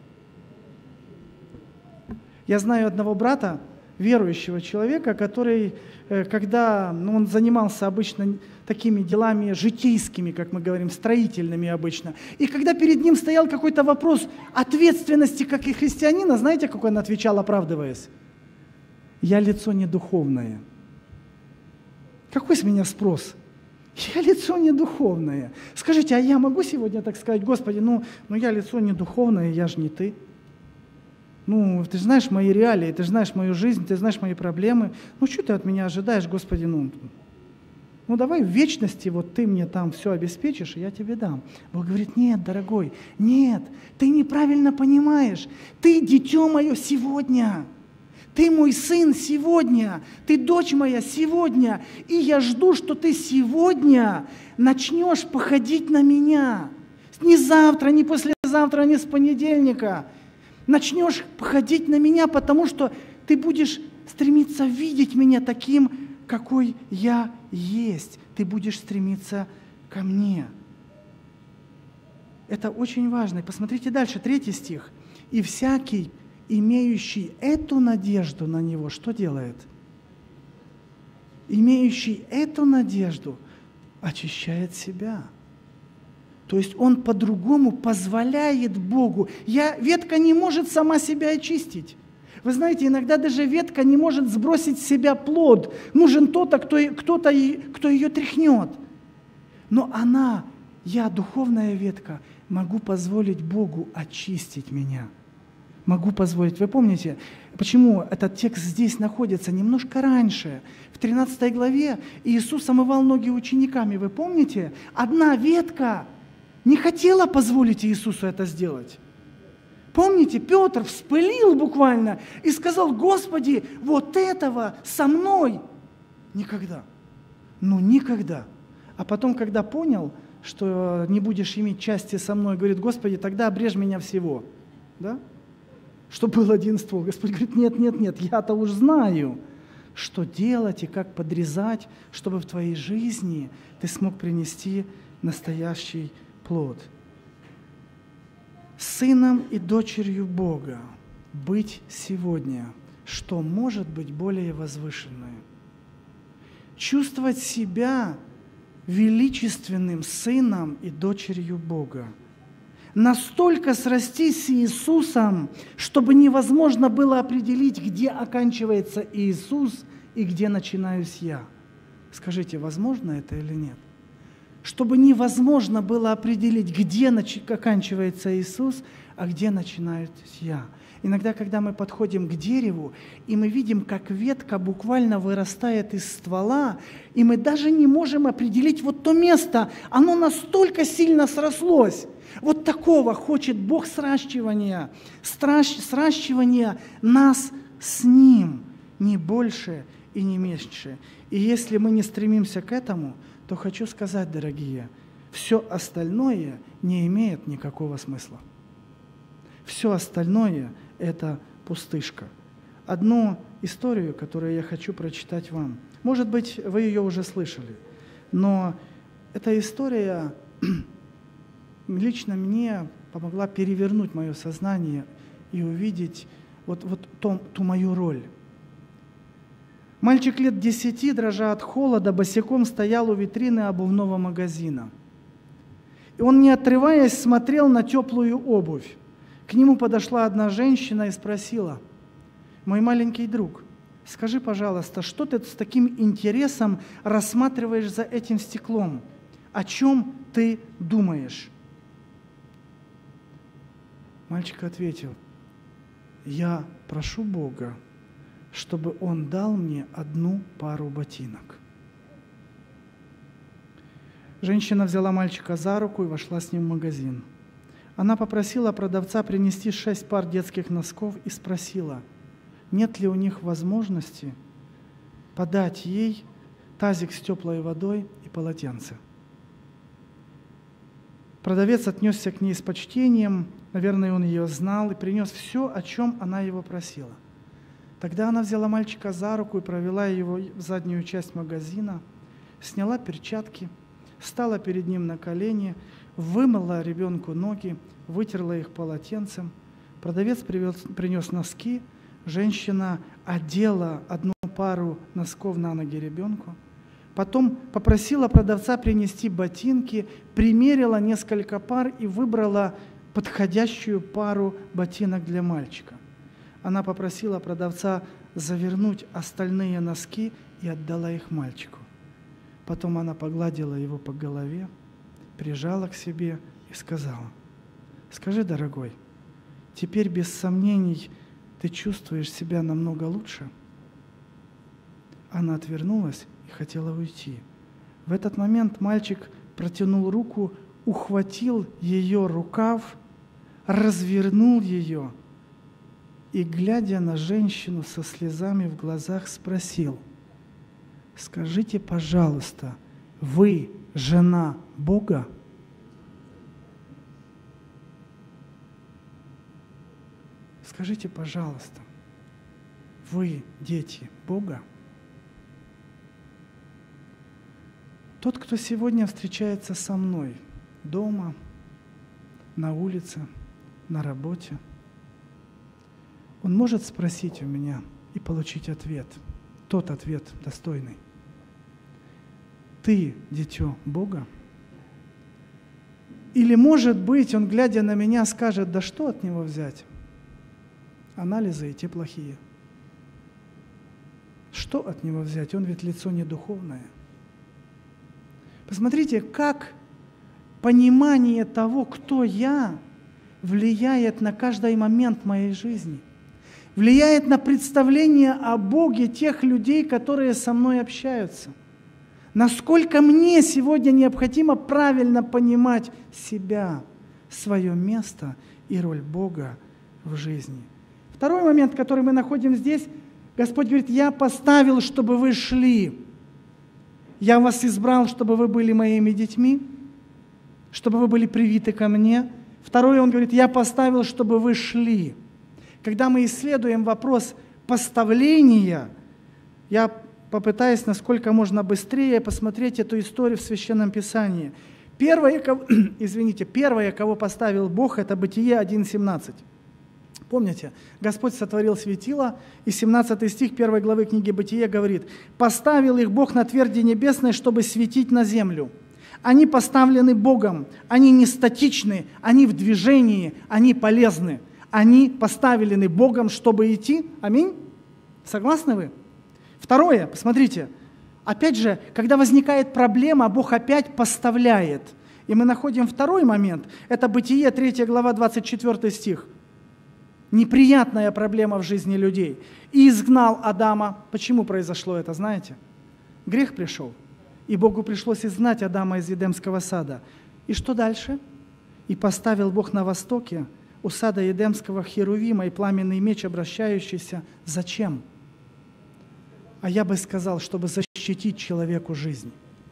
Я знаю одного брата, верующего человека, который, когда он занимался обычно такими делами житейскими, как мы говорим, строительными обычно, и когда перед ним стоял какой-то вопрос ответственности, как и христианина, знаете, как он отвечал, оправдываясь? Я лицо не духовное. Какой с меня спрос? Я лицо не духовное. Скажите, а я могу сегодня так сказать, Господи, я лицо не духовное, я же не Ты. Ты же знаешь мои реалии, ты же знаешь мою жизнь, ты знаешь мои проблемы. Что ты от меня ожидаешь, Господи? Давай в вечности вот ты мне там все обеспечишь, и я тебе дам. Бог говорит, нет, дорогой, нет, ты неправильно понимаешь. Ты дитё мое сегодня. Ты мой сын сегодня. Ты дочь моя сегодня. И я жду, что ты сегодня начнешь походить на меня. Не завтра, не послезавтра, не с понедельника. Начнешь походить на меня, потому что ты будешь стремиться видеть меня таким, какой я есть. Ты будешь стремиться ко мне. Это очень важно. И посмотрите дальше, 3 стих. «И всякий, имеющий эту надежду на Него, что делает? имеющий эту надежду, очищает себя. То есть он по-другому позволяет Богу. Ветка не может сама себя очистить. Вы знаете, иногда даже ветка не может сбросить с себя плод. Нужен кто-то, кто ее тряхнет. Но я, духовная ветка, могу позволить Богу очистить меня. Могу позволить. Вы помните, почему этот текст здесь находится немножко раньше? В 13 главе Иисус омывал ноги учениками. Вы помните? Одна ветка не хотела позволить Иисусу это сделать. Помните, Петр вспылил буквально и сказал: Господи, вот этого со мной никогда. Ну, никогда. А потом, когда понял, что не будешь иметь части со мной, говорит: Господи, тогда обрежь меня всего. Да? Чтобы был один ствол. Господь говорит: нет, я-то уж знаю, что делать и как подрезать, чтобы в твоей жизни ты смог принести настоящий плод. Сыном и дочерью Бога быть сегодня, что может быть более возвышенное? Чувствовать себя величественным сыном и дочерью Бога. Настолько срастись с Иисусом, чтобы невозможно было определить, где оканчивается Иисус и где начинаюсь я. Скажите, возможно это или нет? Чтобы невозможно было определить, где оканчивается Иисус, а где начинаюсь я. Иногда, когда мы подходим к дереву, и мы видим, как ветка буквально вырастает из ствола, и мы даже не можем определить вот то место, оно настолько сильно срослось. Вот такого хочет Бог сращивания нас с Ним, не больше и не меньше. И если мы не стремимся к этому, то хочу сказать, дорогие, все остальное не имеет никакого смысла. Все остальное – это пустышка. Одну историю, которую я хочу прочитать вам. Может быть, вы ее уже слышали, но эта история лично мне помогла перевернуть мое сознание и увидеть ту мою роль. Мальчик лет 10, дрожа от холода, босиком стоял у витрины обувного магазина. И он, не отрываясь, смотрел на теплую обувь. К нему подошла одна женщина и спросила: «Мой маленький друг, скажи, пожалуйста, что ты с таким интересом рассматриваешь за этим стеклом? О чем ты думаешь?» Мальчик ответил: «Я прошу Бога, чтобы Он дал мне одну пару ботинок». Женщина взяла мальчика за руку и вошла с ним в магазин. Она попросила продавца принести 6 пар детских носков и спросила, нет ли у них возможности подать ей тазик с теплой водой и полотенце. Продавец отнесся к ней с почтением, наверное, он ее знал, и принес все, о чем она его просила. Тогда она взяла мальчика за руку и провела его в заднюю часть магазина, сняла перчатки, стала перед ним на колени, вымыла ребенку ноги, вытерла их полотенцем. Продавец принес носки, женщина одела одну пару носков на ноги ребенку, потом попросила продавца принести ботинки, примерила несколько пар и выбрала подходящую пару ботинок для мальчика. Она попросила продавца завернуть остальные носки и отдала их мальчику. Потом она погладила его по голове, прижала к себе и сказала: «Скажи, дорогой, теперь без сомнений ты чувствуешь себя намного лучше?» Она отвернулась и хотела уйти. В этот момент мальчик протянул руку, ухватил ее рукав, развернул ее и, глядя на женщину со слезами в глазах, спросил: «Скажите, пожалуйста, вы жена Бога?» Скажите, пожалуйста, вы дети Бога? Тот, кто сегодня встречается со мной дома, на улице, на работе, он может спросить у меня и получить ответ, тот ответ достойный. ты дитё Бога? Или, может быть, он, глядя на меня, скажет, да что от него взять? Анализы и те плохие. Что от него взять? Он ведь лицо не духовное. Посмотрите, как понимание того, кто я, влияет на каждый момент моей жизни. Влияет на представление о Боге тех людей, которые со мной общаются. Насколько мне сегодня необходимо правильно понимать себя, свое место и роль Бога в жизни. Второй момент, который мы находим здесь, Господь говорит, я поставил, чтобы вы шли. Я вас избрал, чтобы вы были моими детьми, чтобы вы были привиты ко мне. Второе, Он говорит, я поставил, чтобы вы шли. Когда мы исследуем вопрос поставления, я попытаюсь, насколько можно быстрее посмотреть эту историю в Священном Писании. Первое, кого поставил Бог, это Бытие 1:17. Помните, Господь сотворил светила, и 17 стих 1 главы книги Бытия говорит, «Поставил их Бог на тверди небесной, чтобы светить на землю». Они поставлены Богом, они не статичны, они в движении, они полезны. Они поставлены Богом, чтобы идти. Аминь? Согласны вы? Второе, посмотрите, опять же, когда возникает проблема, Бог опять поставляет. И мы находим второй момент, это Бытие, 3 глава, 24 стих. Неприятная проблема в жизни людей. «И изгнал Адама». Почему произошло это, знаете? Грех пришел, и Богу пришлось изгнать Адама из Едемского сада. И что дальше? «И поставил Бог на востоке у сада Едемского херувима и пламенный меч, обращающийся». Зачем? А я бы сказал, чтобы защитить человеку жизнь.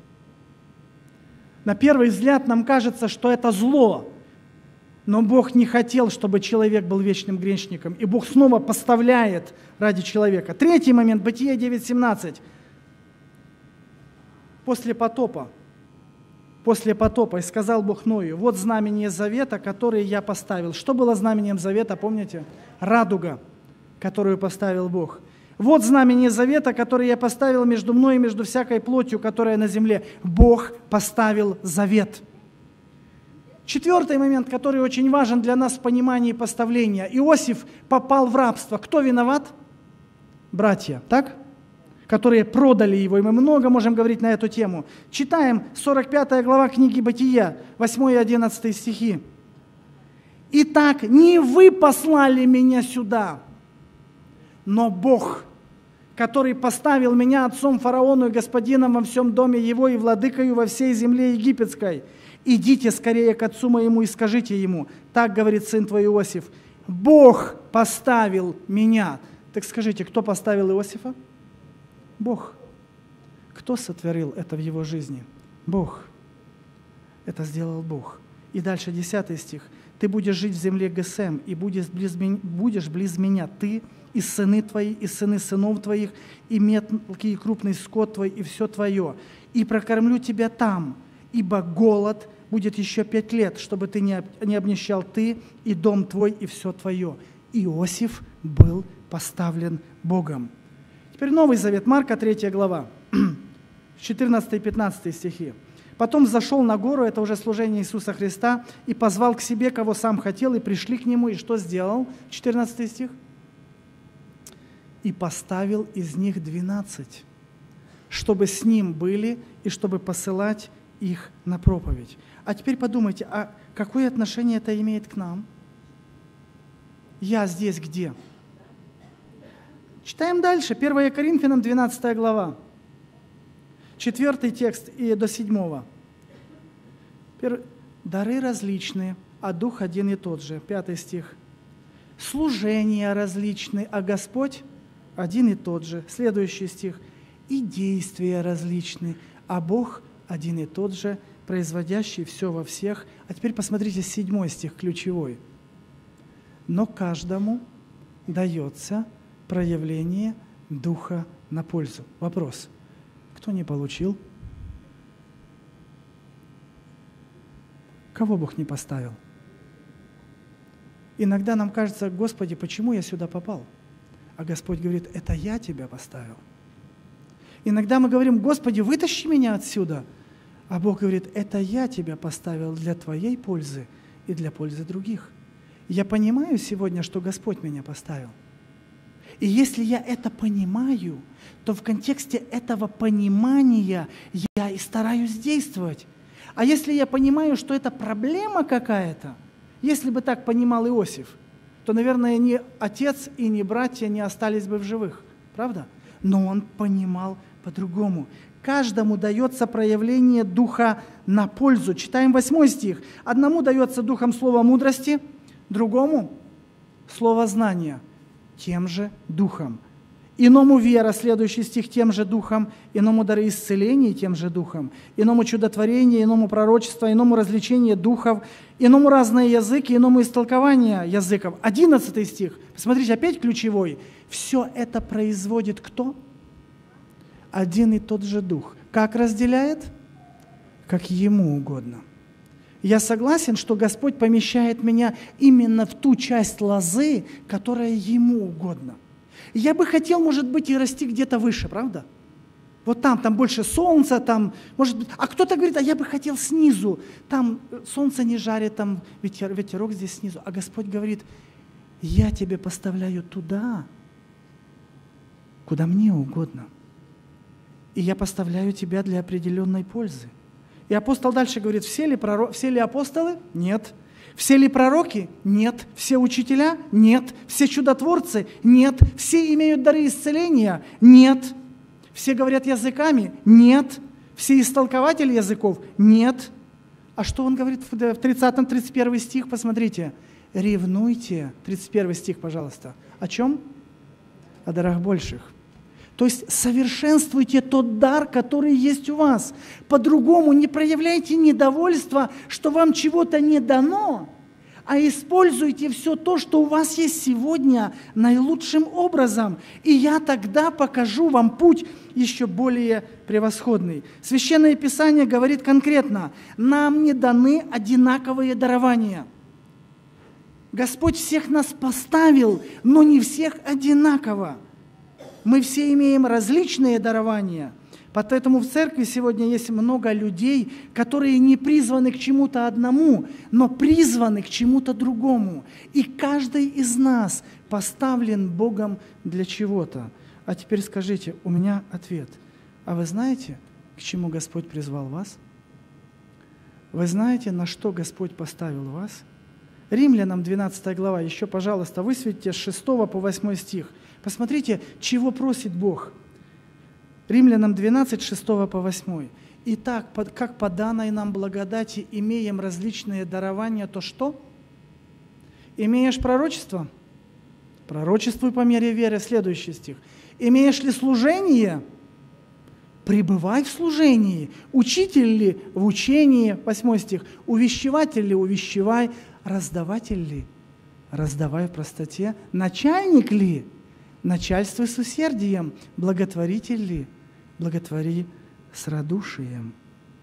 На первый взгляд нам кажется, что это зло, но Бог не хотел, чтобы человек был вечным грешником, и Бог снова поставляет ради человека. Третий момент, Бытие 9:17. После потопа, и сказал Бог Ною, вот знамение завета, которое я поставил. Что было знамением завета, помните? Радуга, которую поставил Бог. Вот знамение завета, которое я поставил между мной и между всякой плотью, которая на земле. Бог поставил завет. Четвертый момент, который очень важен для нас в понимании поставления. Иосиф попал в рабство. Кто виноват? Братья, так? Которые продали его. И мы много можем говорить на эту тему. Читаем 45 глава книги Бытия, 8 и 11 стихи. «Итак, не вы послали меня сюда, но Бог, который поставил меня отцом фараону и господином во всем доме его и владыкою во всей земле египетской. Идите скорее к отцу моему и скажите ему, так говорит сын твой Иосиф, Бог поставил меня». Так скажите, кто поставил Иосифа? Бог. Кто сотворил это в его жизни? Бог. Это сделал Бог. И дальше 10 стих. «Ты будешь жить в земле Гесем, и будешь близ меня, ты и сыны твои, и сыны сынов твоих, и мелкий и крупный скот твой, и все твое. И прокормлю тебя там, ибо голод будет еще 5 лет, чтобы ты не обнищал ты, и дом твой, и все твое». Иосиф был поставлен Богом. Теперь Новый Завет, Марка 3 глава, 14 и 15 стихи. «Потом взошел на гору», это уже служение Иисуса Христа, «и позвал к себе, кого сам хотел, и пришли к Нему, и что сделал?» 14 стих. «И поставил из них 12, чтобы с Ним были, и чтобы посылать их на проповедь». А теперь подумайте, а какое отношение это имеет к нам? Я здесь где? Читаем дальше. 1 Коринфянам 12 глава. 4 текст и до 7. «Дары различные, а Дух один и тот же». 5 стих. «Служения различные, а Господь один и тот же». Следующий стих. «И действия различные, а Бог один и тот же, производящий все во всех». А теперь посмотрите 7 стих, ключевой. «Но каждому дается проявление Духа на пользу». Вопрос. Кто не получил? Кого Бог не поставил? Иногда нам кажется, Господи, почему я сюда попал? А Господь говорит, это я тебя поставил. Иногда мы говорим: Господи, вытащи меня отсюда. А Бог говорит: это я тебя поставил для твоей пользы и для пользы других. Я понимаю сегодня, что Господь меня поставил. И если я это понимаю, то в контексте этого понимания я и стараюсь действовать. А если я понимаю, что это проблема какая-то, если бы так понимал Иосиф, то, наверное, ни отец и ни братья не остались бы в живых. Правда? Но он понимал по-другому. Каждому дается проявление духа на пользу. Читаем 8 стих. Одному дается духом слово мудрости, другому слово знания, тем же духом. Иному вера, следующий стих, тем же духом, иному дары исцеления, тем же духом, иному чудотворение, иному пророчество, иному развлечение духов, иному разные языки, иному истолкование языков. 11 стих. Посмотрите, опять ключевой. Все это производит кто? Один и тот же дух. Как разделяет? Как ему угодно. Я согласен, что Господь помещает меня именно в ту часть лозы, которая ему угодна. Я бы хотел, может быть, и расти где-то выше, правда? Вот там больше солнца, там, может быть. А кто-то говорит: а я бы хотел снизу. Там солнце не жарит, там ветерок здесь снизу. А Господь говорит: я тебе поставляю туда, куда мне угодно. И я поставляю тебя для определенной пользы. И апостол дальше говорит: все ли апостолы? Нет. Все ли пророки? Нет. Все учителя? Нет. Все чудотворцы? Нет. Все имеют дары исцеления? Нет. Все говорят языками? Нет. Все истолкователи языков? Нет. А что он говорит в 30-31 стих? Посмотрите. Ревнуйте. 31 стих, пожалуйста. О чем? О дарах больших. То есть совершенствуйте тот дар, который есть у вас. По-другому не проявляйте недовольство, что вам чего-то не дано, а используйте все то, что у вас есть сегодня, наилучшим образом. И я тогда покажу вам путь еще более превосходный. Священное Писание говорит конкретно: нам не даны одинаковые дарования. Господь всех нас поставил, но не всех одинаково. Мы все имеем различные дарования, поэтому в церкви сегодня есть много людей, которые не призваны к чему-то одному, но призваны к чему-то другому. И каждый из нас поставлен Богом для чего-то. А теперь скажите, у меня ответ. А вы знаете, к чему Господь призвал вас? Вы знаете, на что Господь поставил вас? Римлянам 12 глава, еще, пожалуйста, высветите с 6 по 8 стих. Посмотрите, чего просит Бог. Римлянам 12, 6 по 8. «Итак, как по данной нам благодати имеем различные дарования, то что? Имеешь пророчество? Пророчествуй по мере веры». Следующий стих. «Имеешь ли служение? Пребывай в служении. Учитель ли? В учении». 8 стих. «Увещеватель ли? Увещевай. Раздаватель ли? Раздавай в простоте. Начальник ли? Начальствуй с усердием. Благотворитель ли? Благотвори с радушием».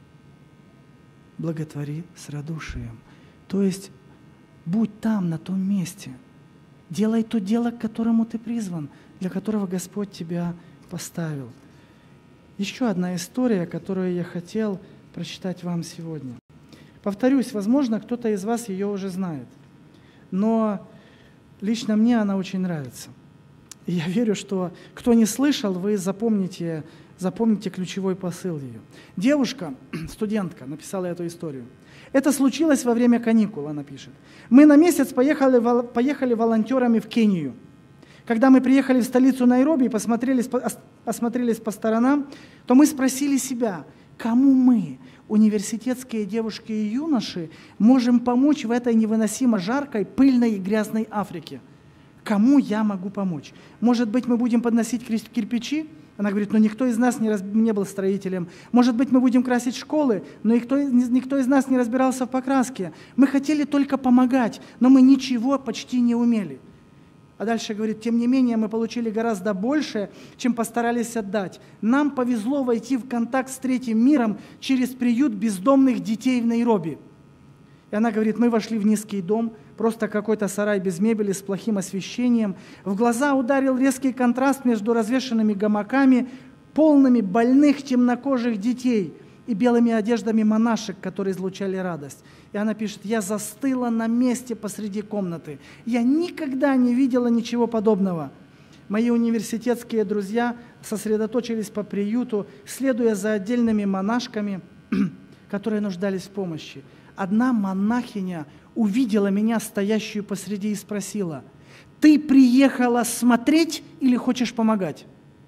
Благотвори с радушием. То есть, будь там, на том месте. Делай то дело, к которому ты призван, для которого Господь тебя поставил. Еще одна история, которую я хотел прочитать вам сегодня. Повторюсь, возможно, кто-то из вас ее уже знает, но лично мне она очень нравится. И я верю, что кто не слышал, вы запомните ключевой посыл ее. Девушка, студентка, написала эту историю. Это случилось во время каникул, она пишет. Мы на месяц поехали волонтерами в Кению. Когда мы приехали в столицу Найроби и осмотрелись по сторонам, то мы спросили себя, кому мы, университетские девушки и юноши, можем помочь в этой невыносимо жаркой, пыльной и грязной Африке? Кому я могу помочь? Может быть, мы будем подносить кирпичи? Она говорит, но никто из нас не был строителем. Может быть, мы будем красить школы, но никто из нас не разбирался в покраске. Мы хотели только помогать, но мы ничего почти не умели. А дальше говорит, тем не менее, мы получили гораздо больше, чем постарались отдать. Нам повезло войти в контакт с третьим миром через приют бездомных детей в Найроби. И она говорит, мы вошли в низкий дом, просто какой-то сарай без мебели, с плохим освещением. В глаза ударил резкий контраст между развешанными гамаками, полными больных темнокожих детей и белыми одеждами монашек, которые излучали радость. И она пишет: «Я застыла на месте посреди комнаты. Я никогда не видела ничего подобного. Мои университетские друзья сосредоточились по приюту, следуя за отдельными монашками, которые нуждались в помощи. Одна монахиня увидела меня, стоящую посреди, и спросила: «Ты приехала смотреть или хочешь помогать?»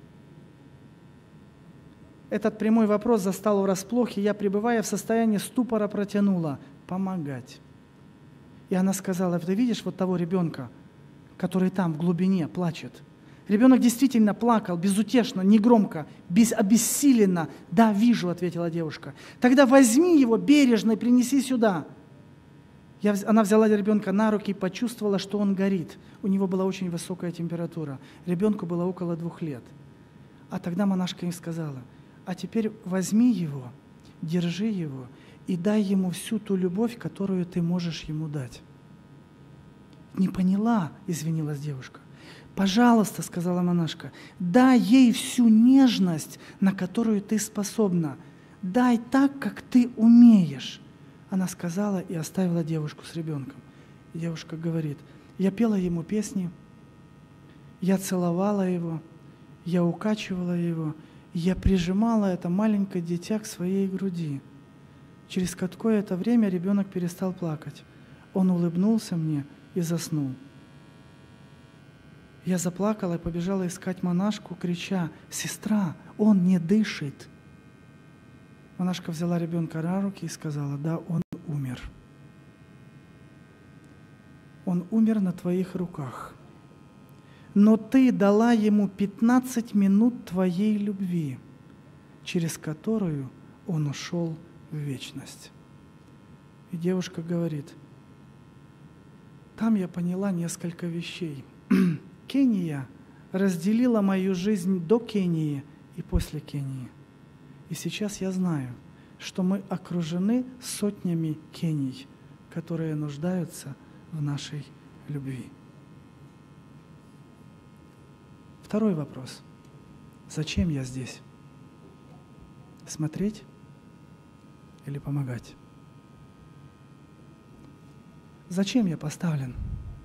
Этот прямой вопрос застал врасплох, и я, пребывая в состоянии ступора, протянула: «Помогать». И она сказала: «Ты видишь вот того ребенка, который там в глубине плачет?» Ребенок действительно плакал, безутешно, негромко, обессиленно. «Да, вижу», — ответила девушка. «Тогда возьми его бережно и принеси сюда». Она взяла ребенка на руки и почувствовала, что он горит. У него была очень высокая температура. Ребенку было около 2 лет. А тогда монашка им сказала: «А теперь возьми его, держи его и дай ему всю ту любовь, которую ты можешь ему дать». «Не поняла», — извинилась девушка. «Пожалуйста», — сказала монашка, — «дай ей всю нежность, на которую ты способна. Дай так, как ты умеешь». Она сказала и оставила девушку с ребенком. И девушка говорит: «Я пела ему песни, я целовала его, я укачивала его, я прижимала это маленькое дитя к своей груди. Через какое-то время ребенок перестал плакать. Он улыбнулся мне и заснул. Я заплакала и побежала искать монашку, крича: «Сестра, он не дышит!» Монашка взяла ребенка на руки и сказала: «Да, он умер. Он умер на твоих руках. Но ты дала ему 15 минут твоей любви, через которую он ушел в вечность». И девушка говорит: «Там я поняла несколько вещей. Кения разделила мою жизнь до Кении и после Кении. И сейчас я знаю, что мы окружены сотнями Кений, которые нуждаются в нашей любви». Второй вопрос. Зачем я здесь? Смотреть или помогать? Зачем я поставлен?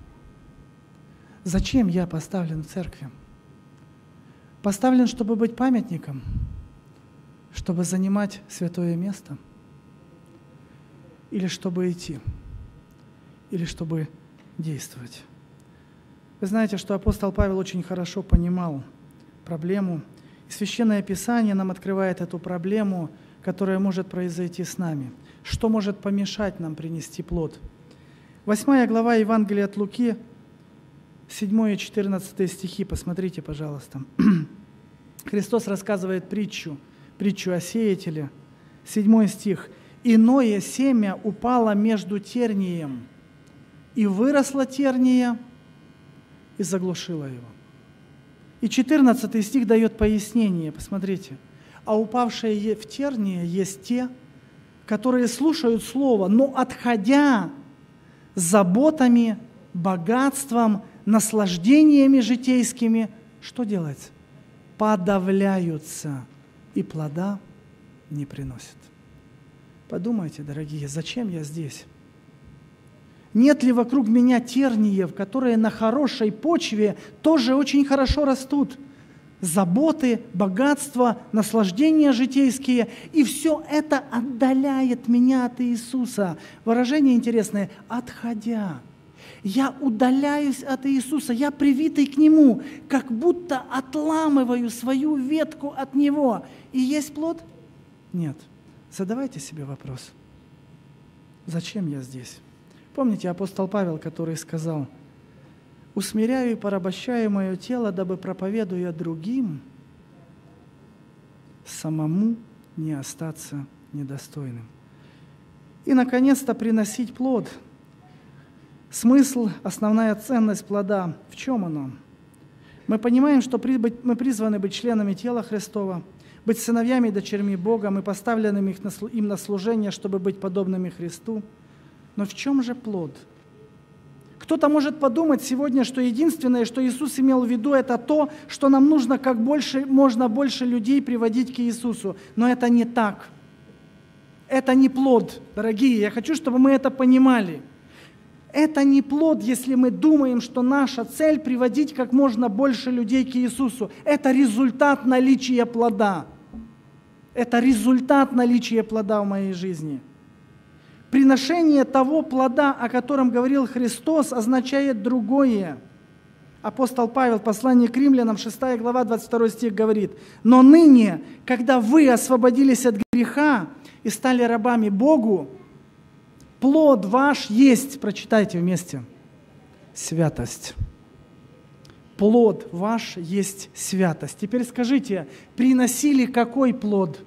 Зачем я поставлен в церкви? Поставлен, чтобы быть памятником, чтобы занимать святое место, или чтобы идти, или чтобы действовать? Вы знаете, что апостол Павел очень хорошо понимал проблему, и Священное Писание нам открывает эту проблему, которая может произойти с нами. Что может помешать нам принести плод? 8 глава Евангелия от Луки, 7 и 14 стихи, посмотрите, пожалуйста. Христос рассказывает притчу о сеятеле. 7 стих. «Иное семя упало между тернием, и выросло терния, и заглушило его». И 14 стих дает пояснение, посмотрите. «А упавшие в терние есть те, которые слушают слово, но отходя заботами, богатством, наслаждениями житейскими, что делается? Подавляются, и плода не приносят». Подумайте, дорогие, зачем я здесь? Нет ли вокруг меня терниев, которые на хорошей почве тоже очень хорошо растут? Заботы, богатство, наслаждения житейские. И все это отдаляет меня от Иисуса. Выражение интересное – «отходя». Я удаляюсь от Иисуса, я привитый к Нему, как будто отламываю свою ветку от Него. И есть плод? Нет. Задавайте себе вопрос. Зачем я здесь? Помните апостол Павел, который сказал: «Усмиряю и порабощаю мое тело, дабы, проповедуя другим, самому не остаться недостойным». И, наконец-то, приносить плод. Смысл, основная ценность плода, в чем оно? Мы понимаем, что мы призваны быть членами тела Христова, быть сыновьями и дочерьми Бога, мы поставлены им на служение, чтобы быть подобными Христу. Но в чем же плод? Кто-то может подумать сегодня, что единственное, что Иисус имел в виду, это то, что нам нужно можно больше людей приводить к Иисусу. Но это не так. Это не плод, дорогие. Я хочу, чтобы мы это понимали. Это не плод, если мы думаем, что наша цель приводить как можно больше людей к Иисусу. Это результат наличия плода. Это результат наличия плода в моей жизни. Приношение того плода, о котором говорил Христос, означает другое. Апостол Павел в послании к Римлянам, 6 глава, 22 стих говорит: «Но ныне, когда вы освободились от греха и стали рабами Богу, плод ваш есть», прочитайте вместе, святость. Плод ваш есть святость. Теперь скажите, приносили какой плод?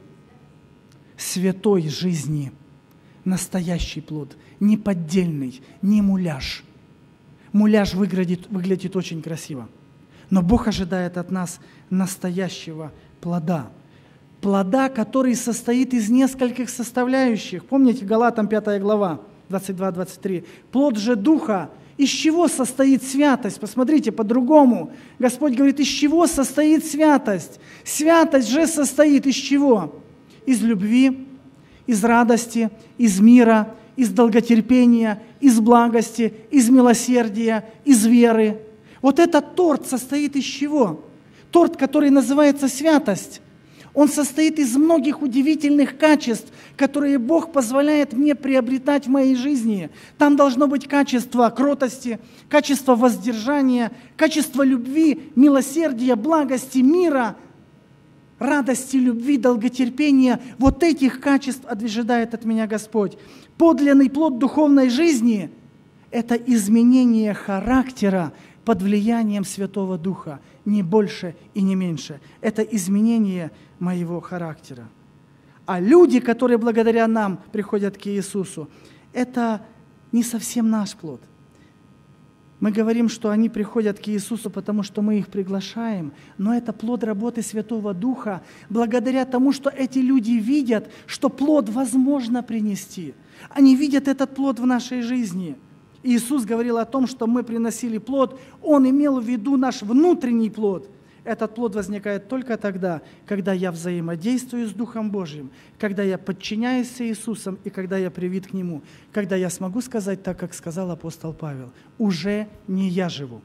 Святой жизни. Настоящий плод, не поддельный, не муляж. Муляж выглядит очень красиво, но Бог ожидает от нас настоящего плода. Плода, который состоит из нескольких составляющих. Помните Галатам 5 глава, 22-23. Плод же Духа. Из чего состоит святость? Посмотрите по-другому. Господь говорит, из чего состоит святость? Святость же состоит из чего? Из любви, из радости, из мира, из долготерпения, из благости, из милосердия, из веры. Вот этот торт состоит из чего? Торт, который называется святость. Он состоит из многих удивительных качеств, которые Бог позволяет мне приобретать в моей жизни. Там должно быть качество кротости, качество воздержания, качество любви, милосердия, благости, мира, радости, любви, долготерпения. Вот этих качеств ожидает от меня Господь. Подлинный плод духовной жизни – это изменение характера под влиянием Святого Духа, не больше и не меньше. Это изменение моего характера. А люди, которые благодаря нам приходят к Иисусу, это не совсем наш плод. Мы говорим, что они приходят к Иисусу, потому что мы их приглашаем, но это плод работы Святого Духа, благодаря тому, что эти люди видят, что плод возможно принести. Они видят этот плод в нашей жизни. Иисус говорил о том, что мы приносили плод, Он имел в виду наш внутренний плод. Этот плод возникает только тогда, когда я взаимодействую с Духом Божьим, когда я подчиняюсь Иисусом и когда я привит к Нему, когда я смогу сказать так, как сказал апостол Павел: «Уже не я живу,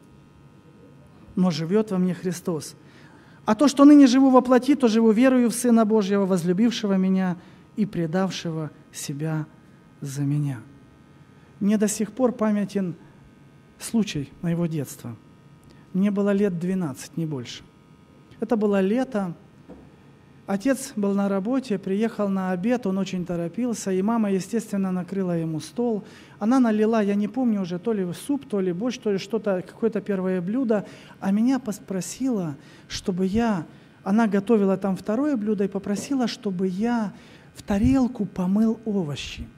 но живет во мне Христос. А то, что ныне живу во плоти, то живу верою в Сына Божьего, возлюбившего меня и предавшего себя за меня». Мне до сих пор памятен случай моего детства. Мне было лет 12, не больше. Это было лето. Отец был на работе, приехал на обед, он очень торопился, и мама, естественно, накрыла ему стол. Она налила, я не помню уже, то ли суп, то ли борщ, то ли что-то, какое-то первое блюдо, а меня попросила, чтобы она готовила там второе блюдо и попросила, чтобы я в тарелку помыл овощи.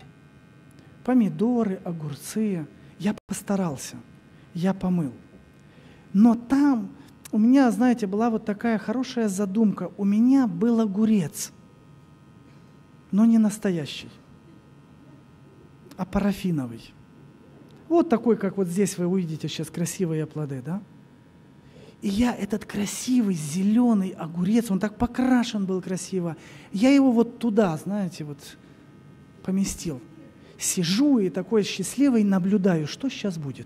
Помидоры, огурцы. Я постарался, я помыл. Но там у меня, знаете, была вот такая хорошая задумка. У меня был огурец, но не настоящий, а парафиновый. Вот такой, как вот здесь вы увидите сейчас красивые плоды, да? И я этот красивый зеленый огурец, он так покрашен был красиво, я его вот туда, знаете, вот поместил. Сижу и такой счастливый наблюдаю, что сейчас будет.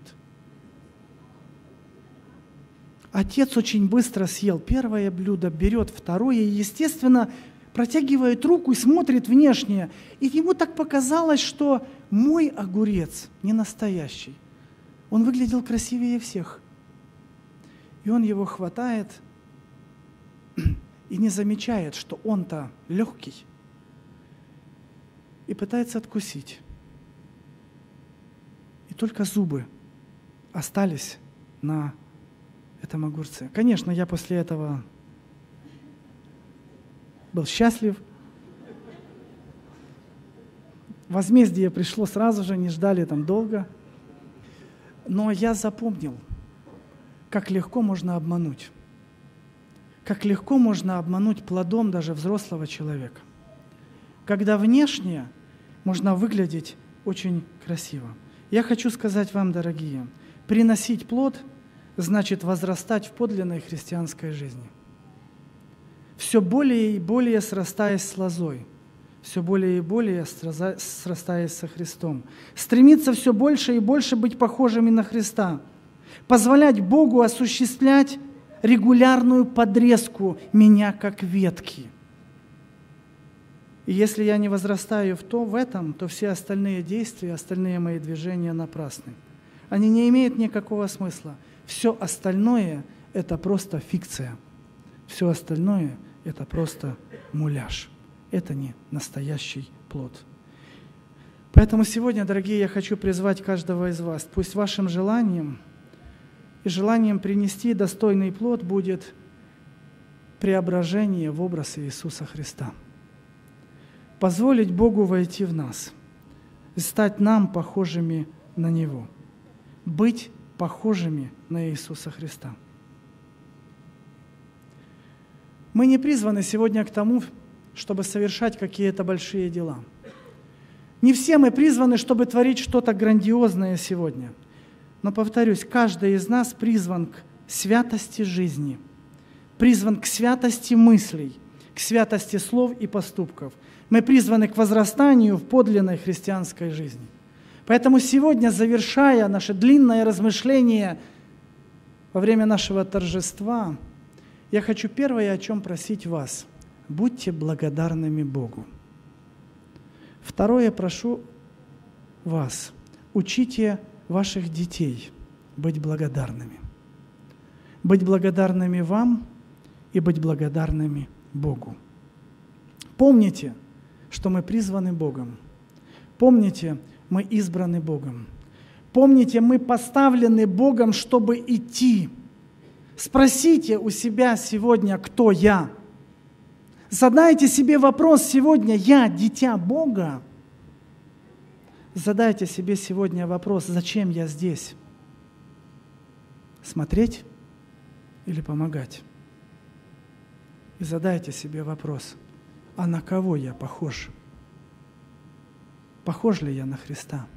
Отец очень быстро съел первое блюдо, берет второе и, естественно, протягивает руку и смотрит внешне. И ему так показалось, что мой огурец не настоящий. Он выглядел красивее всех. И он его хватает и не замечает, что он-то легкий, и пытается откусить. И только зубы остались на этом огурце. Конечно, я после этого был счастлив. Возмездие пришло сразу же, не ждали там долго. Но я запомнил, как легко можно обмануть. Как легко можно обмануть плодом даже взрослого человека. Когда внешне можно выглядеть очень красиво. Я хочу сказать вам, дорогие, приносить плод значит возрастать в подлинной христианской жизни. Все более и более срастаясь с лозой, все более и более срастаясь со Христом. Стремиться все больше и больше быть похожими на Христа. Позволять Богу осуществлять регулярную подрезку меня как ветки. И если я не возрастаю в этом, то все остальные действия, остальные мои движения напрасны. Они не имеют никакого смысла. Все остальное – это просто фикция. Все остальное – это просто муляж. Это не настоящий плод. Поэтому сегодня, дорогие, я хочу призвать каждого из вас. Пусть вашим желанием и желанием принести достойный плод будет преображение в образ Иисуса Христа. Позволить Богу войти в нас, стать нам похожими на Него, быть похожими на Иисуса Христа. Мы не призваны сегодня к тому, чтобы совершать какие-то большие дела. Не все мы призваны, чтобы творить что-то грандиозное сегодня. Но, повторюсь, каждый из нас призван к святости жизни, призван к святости мыслей, к святости слов и поступков. Мы призваны к возрастанию в подлинной христианской жизни. Поэтому сегодня, завершая наше длинное размышление во время нашего торжества, я хочу первое, о чем просить вас. Будьте благодарными Богу. Второе, прошу вас, учите ваших детей быть благодарными. Быть благодарными вам и быть благодарными Богу. Помните, что мы призваны Богом. Помните, мы избраны Богом. Помните, мы поставлены Богом, чтобы идти. Спросите у себя сегодня, кто я. Задайте себе вопрос сегодня, я дитя Бога? Задайте себе сегодня вопрос, зачем я здесь? Смотреть или помогать? И задайте себе вопрос, а на кого я похож? Похож ли я на Христа?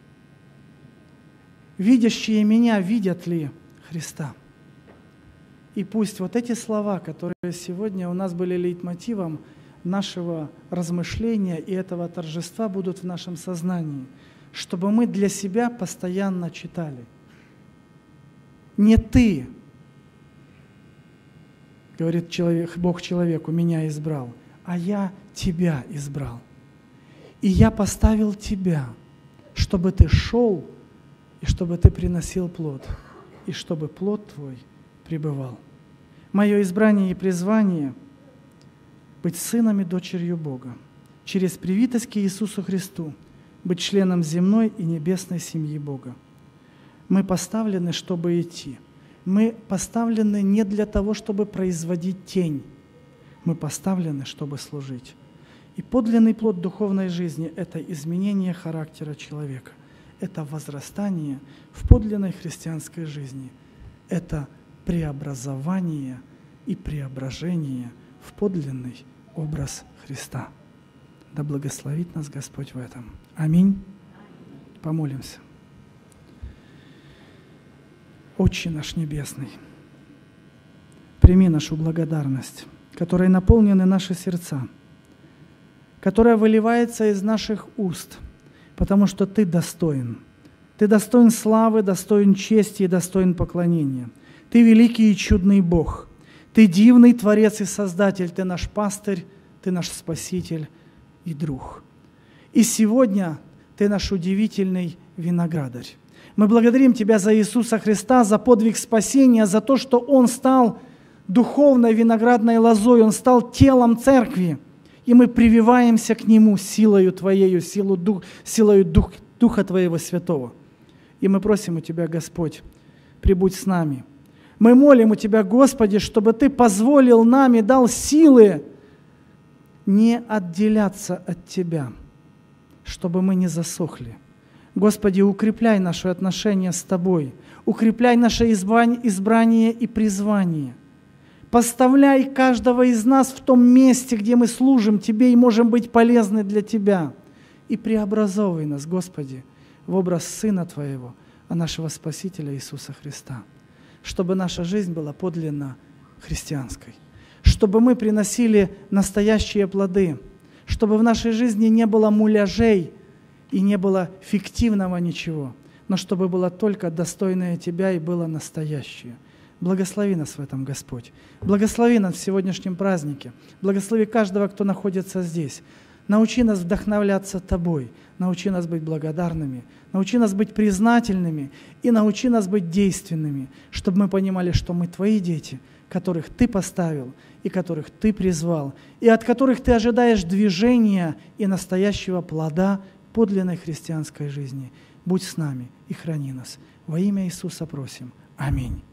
Видящие меня видят ли Христа? И пусть вот эти слова, которые сегодня у нас были лейтмотивом нашего размышления и этого торжества, будут в нашем сознании, чтобы мы для себя постоянно читали. Не ты, говорит Бог человеку, меня избрал, а я тебя избрал. И я поставил тебя, чтобы ты шел, и чтобы ты приносил плод, и чтобы плод твой пребывал. Мое избрание и призвание – быть сыном и дочерью Бога, через привитость к Иисусу Христу, быть членом земной и небесной семьи Бога. Мы поставлены, чтобы идти. Мы поставлены не для того, чтобы производить тень. Мы поставлены, чтобы служить. И подлинный плод духовной жизни – это изменение характера человека. Это возрастание в подлинной христианской жизни. Это преобразование и преображение в подлинный образ Христа. Да благословит нас Господь в этом. Аминь. Помолимся. Отче наш Небесный, прими нашу благодарность, которой наполнены наши сердца, которая выливается из наших уст, потому что Ты достоин. Ты достоин славы, достоин чести и достоин поклонения. Ты великий и чудный Бог. Ты дивный Творец и Создатель. Ты наш пастырь, Ты наш Спаситель и друг. И сегодня Ты наш удивительный виноградарь. Мы благодарим Тебя за Иисуса Христа, за подвиг спасения, за то, что Он стал духовной виноградной лозой, Он стал телом церкви. И мы прививаемся к Нему силою Твоею, силою Духа Твоего Святого. И мы просим у Тебя, Господь, прибудь с нами. Мы молим у Тебя, Господи, чтобы Ты позволил нам и дал силы не отделяться от Тебя, чтобы мы не засохли. Господи, укрепляй наши отношения с Тобой, укрепляй наше избрание и призвание. Поставляй каждого из нас в том месте, где мы служим Тебе и можем быть полезны для Тебя. И преобразовывай нас, Господи, в образ Сына Твоего, а нашего Спасителя Иисуса Христа. Чтобы наша жизнь была подлинно христианской. Чтобы мы приносили настоящие плоды. Чтобы в нашей жизни не было муляжей и не было фиктивного ничего, но чтобы было только достойное Тебя и было настоящее. Благослови нас в этом, Господь. Благослови нас в сегодняшнем празднике. Благослови каждого, кто находится здесь. Научи нас вдохновляться Тобой. Научи нас быть благодарными. Научи нас быть признательными. И научи нас быть действенными, чтобы мы понимали, что мы Твои дети, которых Ты поставил и которых Ты призвал, и от которых Ты ожидаешь движения и настоящего плода подлинной христианской жизни. Будь с нами и храни нас. Во имя Иисуса просим. Аминь.